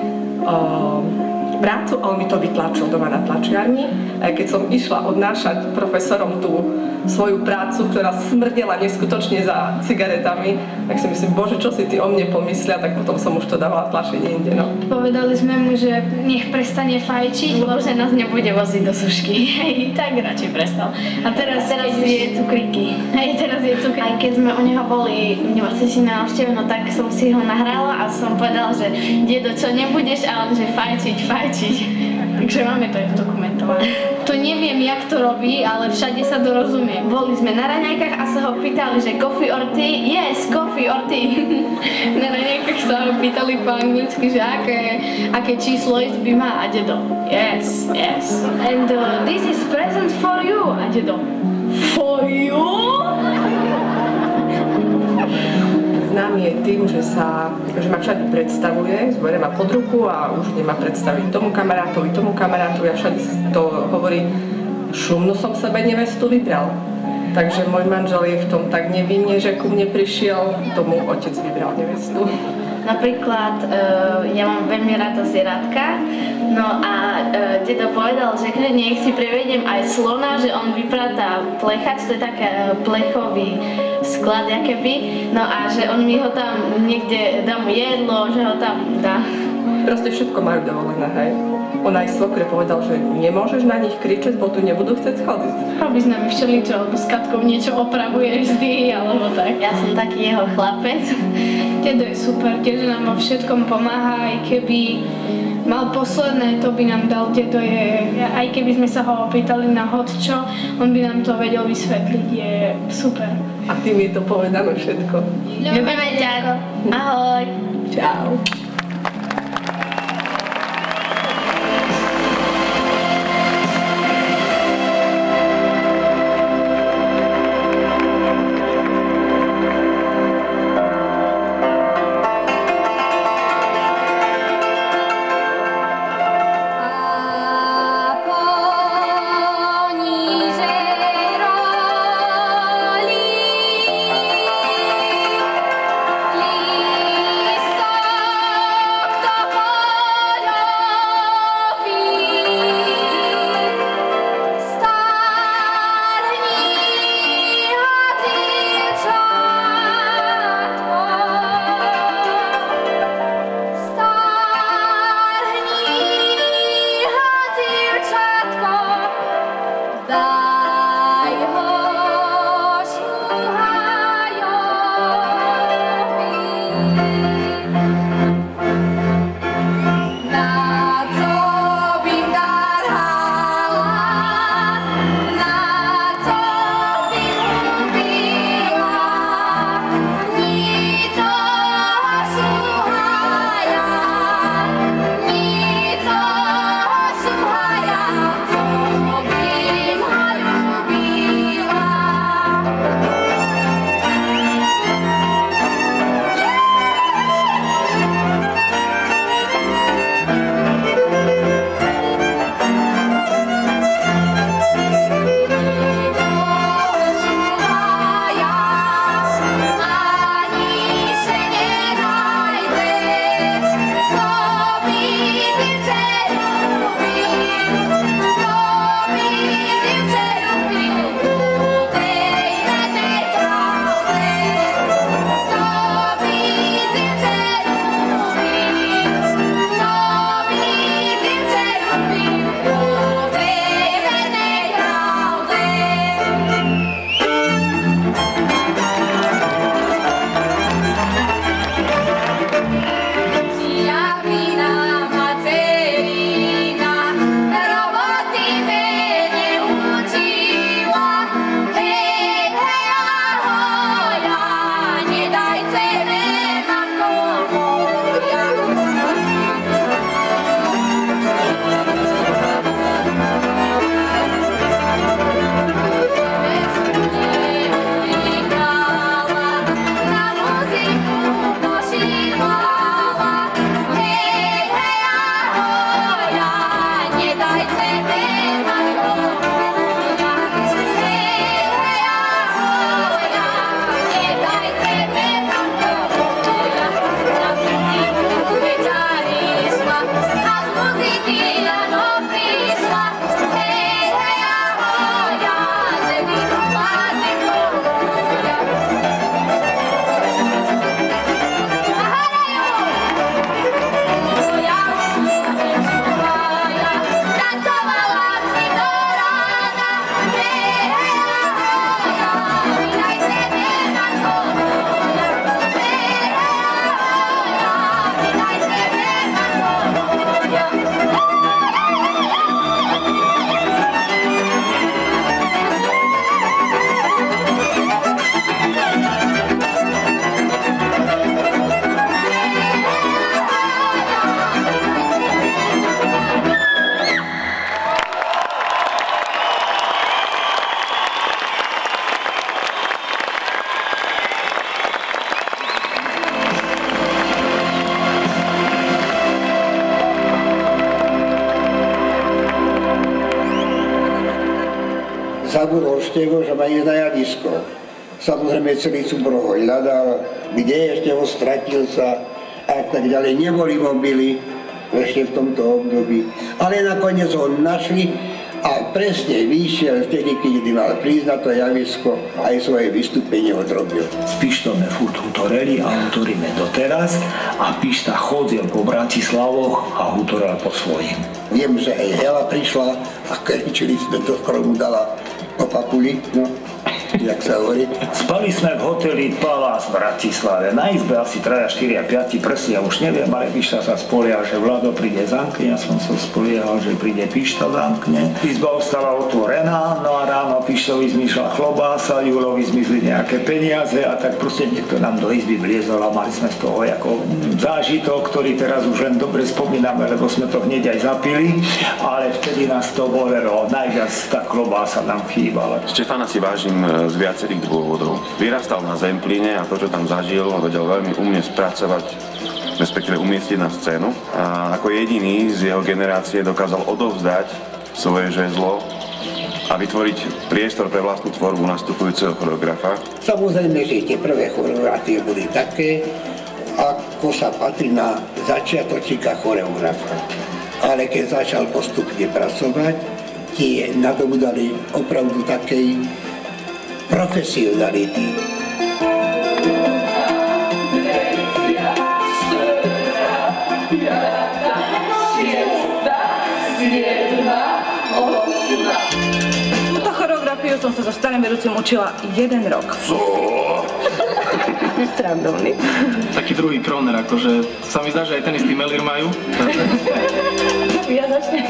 uh, prácu a on mi to vytlačil doma na tlačiarni. A keď som išla odnášať profesorom tú svoju prácu, ktorá smrdela neskutočne za cigaretami, tak si myslím, bože, čo si ty o mne pomyslia, tak potom som už to dávala tlačiť inde, no. Povedali sme mu, že nech prestane fajčiť, lebo že nás nebude voziť do sušky. Hej, tak radšej prestal. A teraz, teraz je cukríky. Hej, teraz je cukríky. Aj keď sme u neho boli v nemocnici na návšteve, no tak som si ho nahrala a som povedala, že dedo, čo nebudeš, a on, že fajčiť, fajčiť. Takže máme to dokumentované. To neviem, jak to robí, ale všade sa to rozumie. Boli sme na raňajkách a sa ho pýtali, že coffee or tea? Yes, coffee or tea. Na raňajkách sa ho pýtali po anglicky, že aké, aké číslo izby má a dedo. Yes, yes. And uh, this is present for you. A dedo. For you? Známy je tým, že, sa, že ma všade predstavuje, zbere ma pod ruku a už nemá predstaviť tomu kamarátovi, tomu kamarátovi a všade to hovorí, šumno som sebe nevestu vybral. Takže môj manžel je v tom tak nevinne, že ku mne prišiel, tomu otec vybral nevestu. Napríklad, uh, ja mám veľmi rada zvieratka, no a uh, dedo povedal, že keď nech si privediem aj slona, že on vypratá plechač, to je taký uh, plechový sklad, jakéby, no a že on mi ho tam niekde dá mu jedlo, že ho tam dá. Proste všetko majú dovolené, hej. On aj svokre povedal, že nemôžeš na nich kričať, bo tu nebudú chcieť schodiť. Robí s nami všeličo, alebo s Katkou niečo opravuje vždy, alebo tak. Ja som taký jeho chlapec. Dedo je super, tiež nám vo všetkom pomáha, aj keby mal posledné, to by nám dal, dedo je, aj keby sme sa ho opýtali na hocčo, on by nám to vedel vysvetliť, je super. A tým je to povedané všetko. Ľubíme ťa. Ahoj. Čau. Lista zabudol Števo, že má ísť na javisko. Samozrejme celý súbor ho hľadal, kde ešte ho stratil sa a tak ďalej. Neboli mobily ešte v tomto období, ale nakoniec ho našli a presne vyšiel vtedy, keď mal prísť na to javisko, aj svoje vystúpenie odrobil. S Pištom sme furt hutoreli a hutoríme doteraz a Pišta chodil po Bratislavoch a hutoril po svojím. Viem, že aj Hela prišla a kričili sme to, skoro mu dala po papuli, no. Jak sa hovorí. Spali sme v hoteli Palás v Bratislave. Na izbe asi traja, štyria, piati prsi, ja už neviem, ale Pišta sa spoliehal, že Vlado príde zamkne, ja som sa spoliehal, že príde Pišta zamkne. Izba ostala otvorená, no a ráno Pištovi zmýšľa chlobása, Julovi zmizli nejaké peniaze a tak proste niekto nám do izby vliezol a mali sme z toho ako zážitok, ktorý teraz už len dobre spomíname, lebo sme to hneď aj zapili, ale vtedy nás to bolelo, najviac tá chlobása nám chýbala. Štefana si vážim z viacerých dôvodov. Vyrastal na Zemplíne a to, čo tam zažil, vedel veľmi umne spracovať, respektíve umiestniť na scénu. A ako jediný z jeho generácie dokázal odovzdať svoje žezlo a vytvoriť priestor pre vlastnú tvorbu nastupujúceho choreografa. Samozrejme, že tie prvé choreografie boli také, ako sa patrí na začiatočníka choreografa. Ale keď začal postupne pracovať, tie nadobudali opravdu takej profesionality. Túto choreografiu som sa so starým vedúcim učila jeden rok. Co? Srandovný. Taký druhý kroner, akože sa mi zdá, že aj ten istý melír majú. Ja začnem.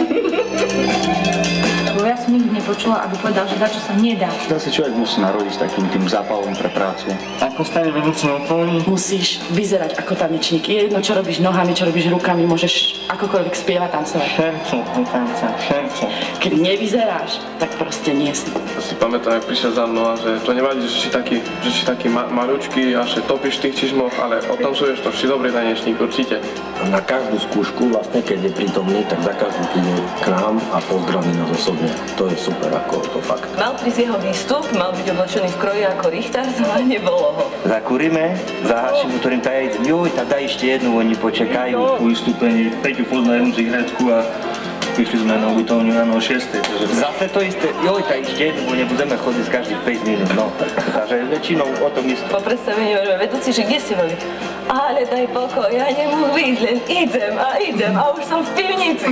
Ja som nikdy nepočula, aby povedal, že dačo sa nedá. Dá sa človek musí narodiť s takým tým zápalom pre prácu. Ako stane vedúci okolí? Musíš vyzerať ako tanečník. Je jedno, čo robíš nohami, čo robíš rukami, môžeš akokoľvek spievať, tancovať. Šerce, tanca, šerce. Keď nevyzeráš, tak proste nie si. Ja si pamätám, jak prišiel za mnou a že to nevadí, že si taký, že si taký ma- maľučký a že topíš tých čižmoch, ale otancuješ to, si dobrý tanečník, určite. Na každú skúšku, vlastne, keď je prítomný, tak za každú príde k nám a pozdraví nás osobne. To je super, ako to fakt. Mal prísť jeho výstup, mal byť oblečený v kroji ako Richter, ale nebolo ho. Zakuríme, zahášim, ktorým tá ja idem, joj, tá daj ešte jednu, oni počekajú. Po vystúpení Peťu poznajú cigaretku a prišli sme na ubytovňu ráno o šiestej. Takže... Zase to isté, joj, tá ešte jednu, bo nebudeme chodiť z každých päť minút, no. Takže väčšinou o tom isté. Po predstavení hovoríme, vedúci, že kde ste boli? Ale daj pokoj, ja nemohu ísť, len idem a idem a už som v pivnici.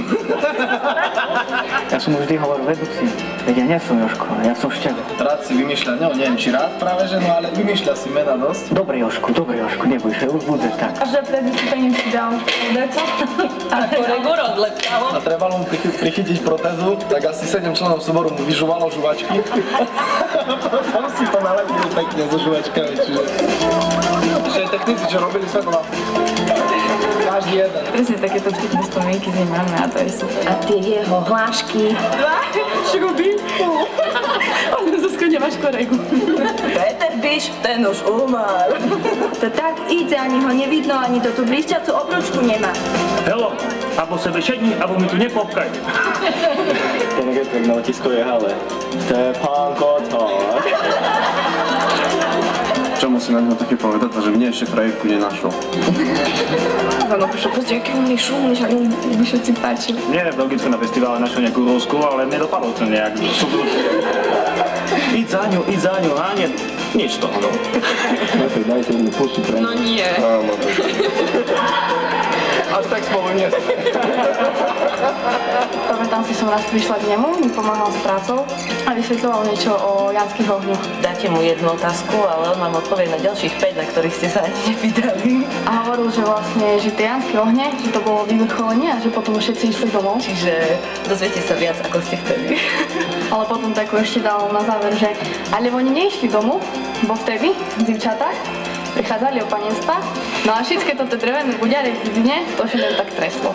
Ja som vždy hovoril vedúci, veď ja nie som Jožko, ja som Števo. Rád si vymýšľa, no neviem, či rád práve, že no, ale vymýšľa si mena dosť. Dobre Jožku, dobre Jožku, neboj sa, už bude tak. A že pred vystúpením si dal deco? A koregu rozlepkalo. A trebalo mu prichy- prichytiť protézu, tak asi sedem členov súboru mu vyžuvalo žuvačky. Potom si to nalepil pekne so žuvačkami, čiže... Čiže technici, čo robili svetla. Každý jeden. Presne takéto vtipné spomienky z nej máme a to je super. A tie jeho hlášky. Šuby. Ono Zuzko, nemáš koregu. Peter Biš, ten už umar. To tak ide, ani ho nevidno, ani to tú blíšťacú obručku nemá. Helo, abo sebe šedni, abo mi tu nepopkaj. Ten getrek na otiskovej hale. Štefán Kotok. Čo musím na ňo také povedať, že mne ešte frajerku nenašlo. Áno, prišlo proste, aký on je šumný, že mi všetci páči. Nie, v Belgicku na festivale našiel nejakú rúsku, ale nedopadlo to nejak. Íď za ňu, íď za ňu, Háne. Nič toho, no. Dajte mi pusu pre No nie. Áno. Až tak spolu nie. Pamätám si, som raz prišla k nemu, mi pomáhal s prácou a vysvetľoval niečo o janských ohňoch. Dáte mu jednu otázku, ale on vám odpovie na ďalších päť, na ktorých ste sa ani nevydali. A hovoril, že vlastne, že tie janské ohne, že to bolo vyvrcholenie a že potom všetci išli domov. Čiže dozviete sa viac, ako ste chceli. Ale potom takú ešte dal na záver, že ale oni neišli domov, bo vtedy, dzivčatá, prichádzali o panenstva, no a všetky toto drevené buďare v dne, to všetko tak treslo.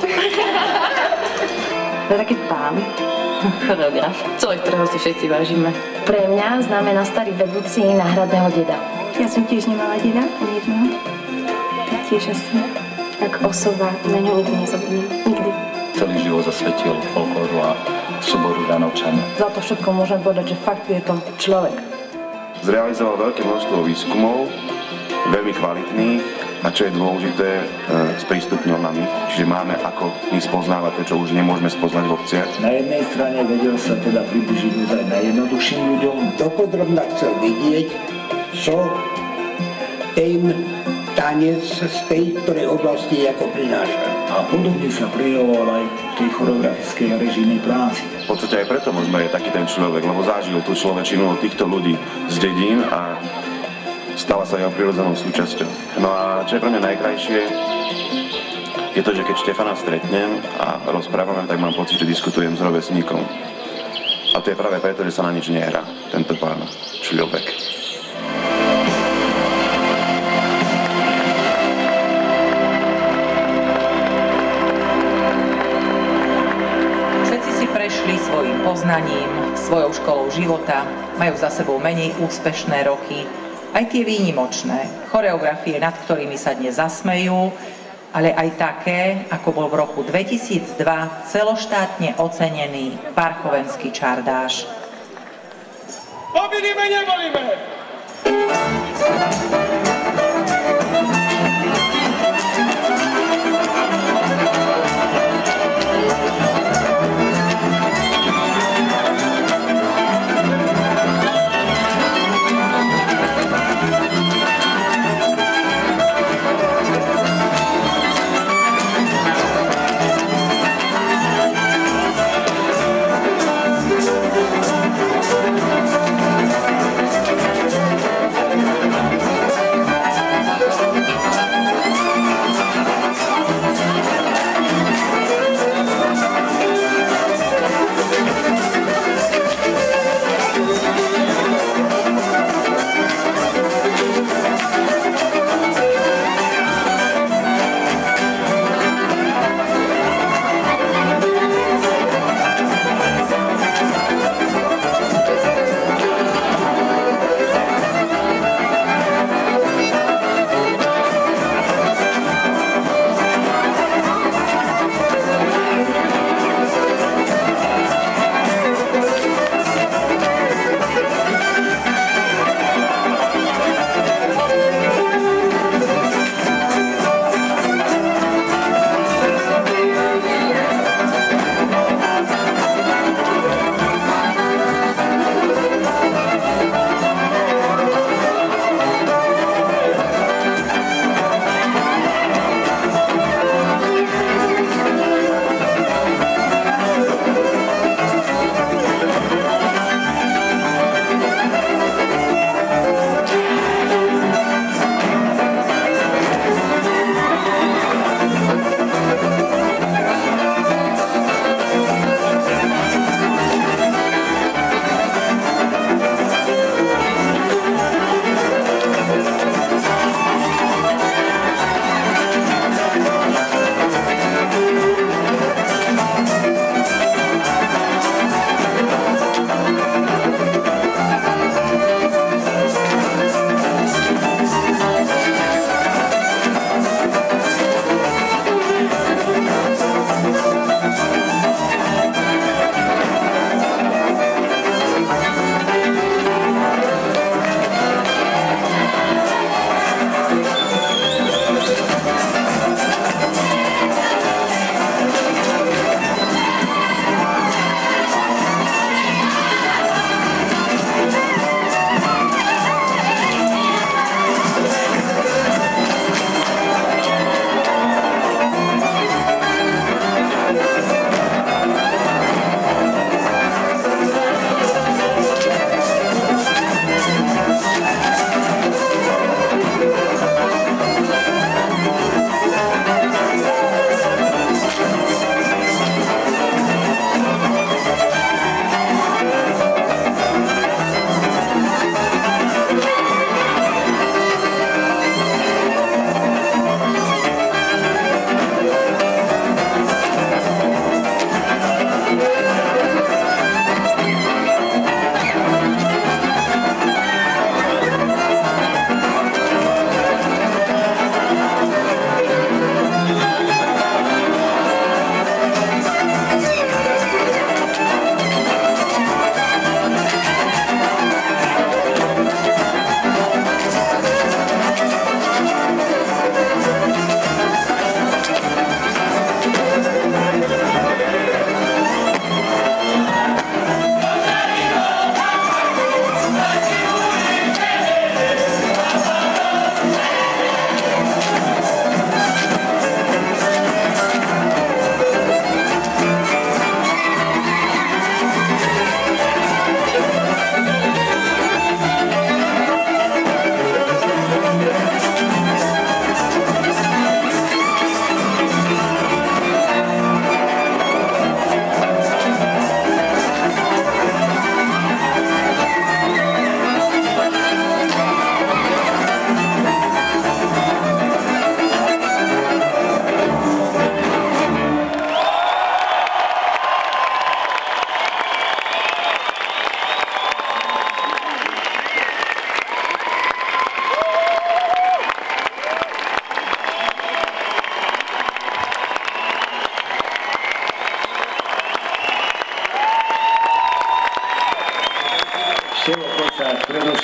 To je taký pán, choreograf, Človek, ktorého si všetci vážime. Pre mňa znamená starý vedúci náhradného deda. Ja som tiež nemala deda, ani jedného. Tiež asi. Tak osoba, na ňu nikdy nezabudnem. Nikdy. celý život zasvetil folklóru a súboru Danovčania. Za to všetko môžem povedať, že fakt je to človek. Zrealizoval veľké množstvo výskumov, veľmi kvalitných, a čo je dôležité, e, sprístupnil nám ich. Čiže máme ako my spoznávať to, čo už nemôžeme spoznať v obciach. Na jednej strane vedel sa teda približiť aj najjednoduchším ľuďom. Dopodrobna chcel vidieť, čo ten tanec z tej ktorej oblasti ako prináša. A podobne sa prijavoval aj v tej choreografickej a režijnej práci. V podstate aj preto môžeme je taký ten človek, lebo zažil tú človečinu od týchto ľudí z dedín a stala sa jeho prirodzenou súčasťou. No a čo je pre mňa najkrajšie, je to, že keď Štefana stretnem a rozprávame, tak mám pocit, že diskutujem s rovesníkom. A to je práve preto, že sa na nič nehrá, tento pán Šľobek. Všetci si prešli svojim poznaním, svojou školou života, majú za sebou menej úspešné roky, aj tie výnimočné choreografie, nad ktorými sa dnes zasmejú, ale aj také, ako bol v roku dvetisícdva celoštátne ocenený parchovenský čardáš. Pobilíme, nebolíme!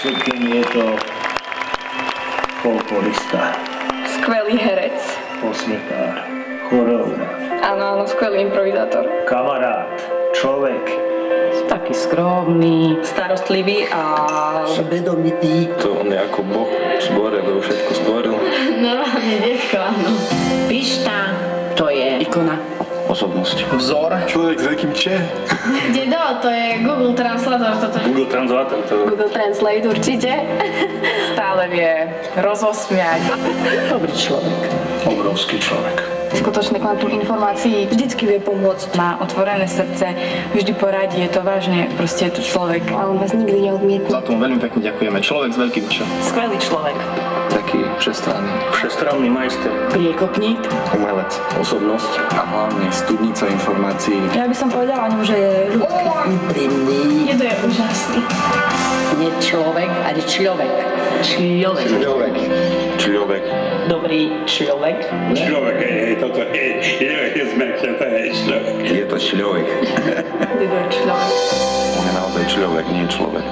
Všetkým je to folklorista, Skvelý herec. posmetár, choreograf, Áno, áno, skvelý improvizátor. kamarát, človek. Taký skromný. Starostlivý a... Svedomitý. To on je ako Boh v zbore, lebo všetko stvoril. Normálne detko, áno. Pišta, to je ikona. Osobnosť. Vzor. Človek s veľkým če. Dedo, to je Google Translator. Toto. Google Translator. To... Google Translate určite. Stále vie rozosmiať. Dobrý človek. Obrovský človek. Skutočné kvantum informácií. Vždycky vie pomôcť. Má otvorené srdce, vždy poradí, je to vážne, proste je to človek. A on vás nikdy neodmietne. Za to veľmi pekne ďakujeme. Človek s veľkým č. Skvelý človek. Taký všestranný. Všestranný majster. Priekopník. Umelec. Osobnosť. A hlavne studnica informácií. Ja by som povedala o ňom, že je ľudský. Úprimný. Dedo je úžasný. Nie človek, ale človek. Človek. Človek. Človek. Dobrý človek. Človek, hej, toto je, je, je zmenšia, to je človek. Je to človek. Dedo je človek. On je naozaj človek, nie človek.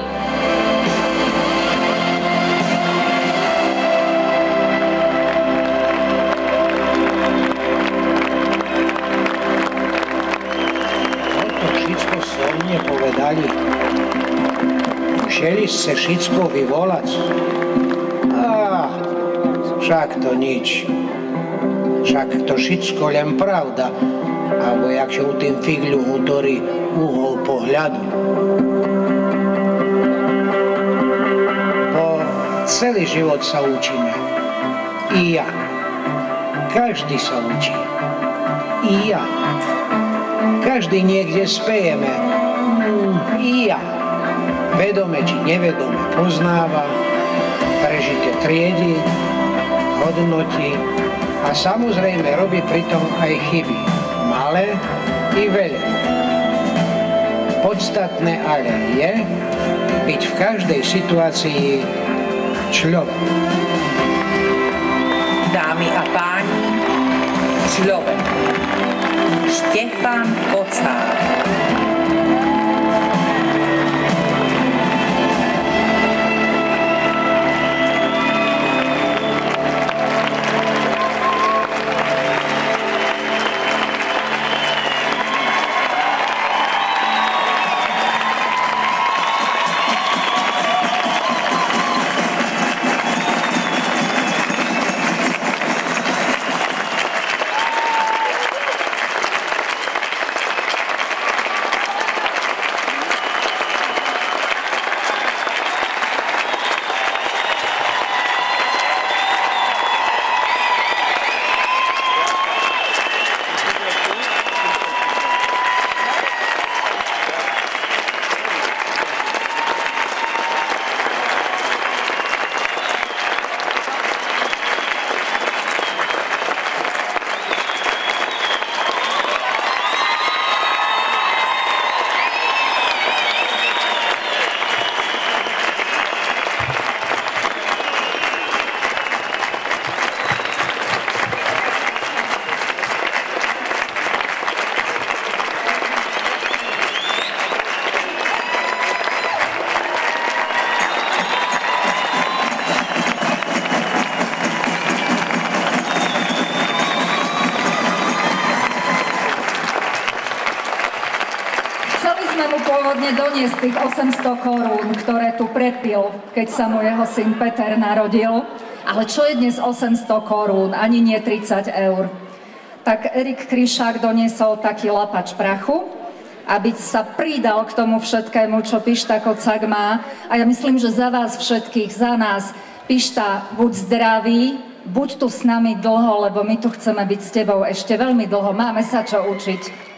Všetko slovne povedali. Všeli ste všetko vyvolať. Á, však to nič. Však to všetko len pravda. Alebo jakže u tým figľu utorí uhol pohľadu. Po celý život sa učíme. I ja. Každý sa učí. I ja. Každý niekde spejeme. I ja. Vedome či nevedome poznáva, prežite triedi, hodnotí a samozrejme robí pritom aj chyby. Malé i veľké. Podstatné ale je byť v každej situácii človek. Dámy a páni, človek. Štefan Kocár. pôvodne doniesť tých osemsto korún, ktoré tu prepil, keď sa mu jeho syn Peter narodil. Ale čo je dnes osemsto korún, ani nie tridsať eur. Tak Erik Kryšák doniesol taký lapač prachu, aby sa pridal k tomu všetkému, čo Pišta Kocák má. A ja myslím, že za vás všetkých, za nás, Pišta, buď zdravý, buď tu s nami dlho, lebo my tu chceme byť s tebou ešte veľmi dlho. Máme sa čo učiť.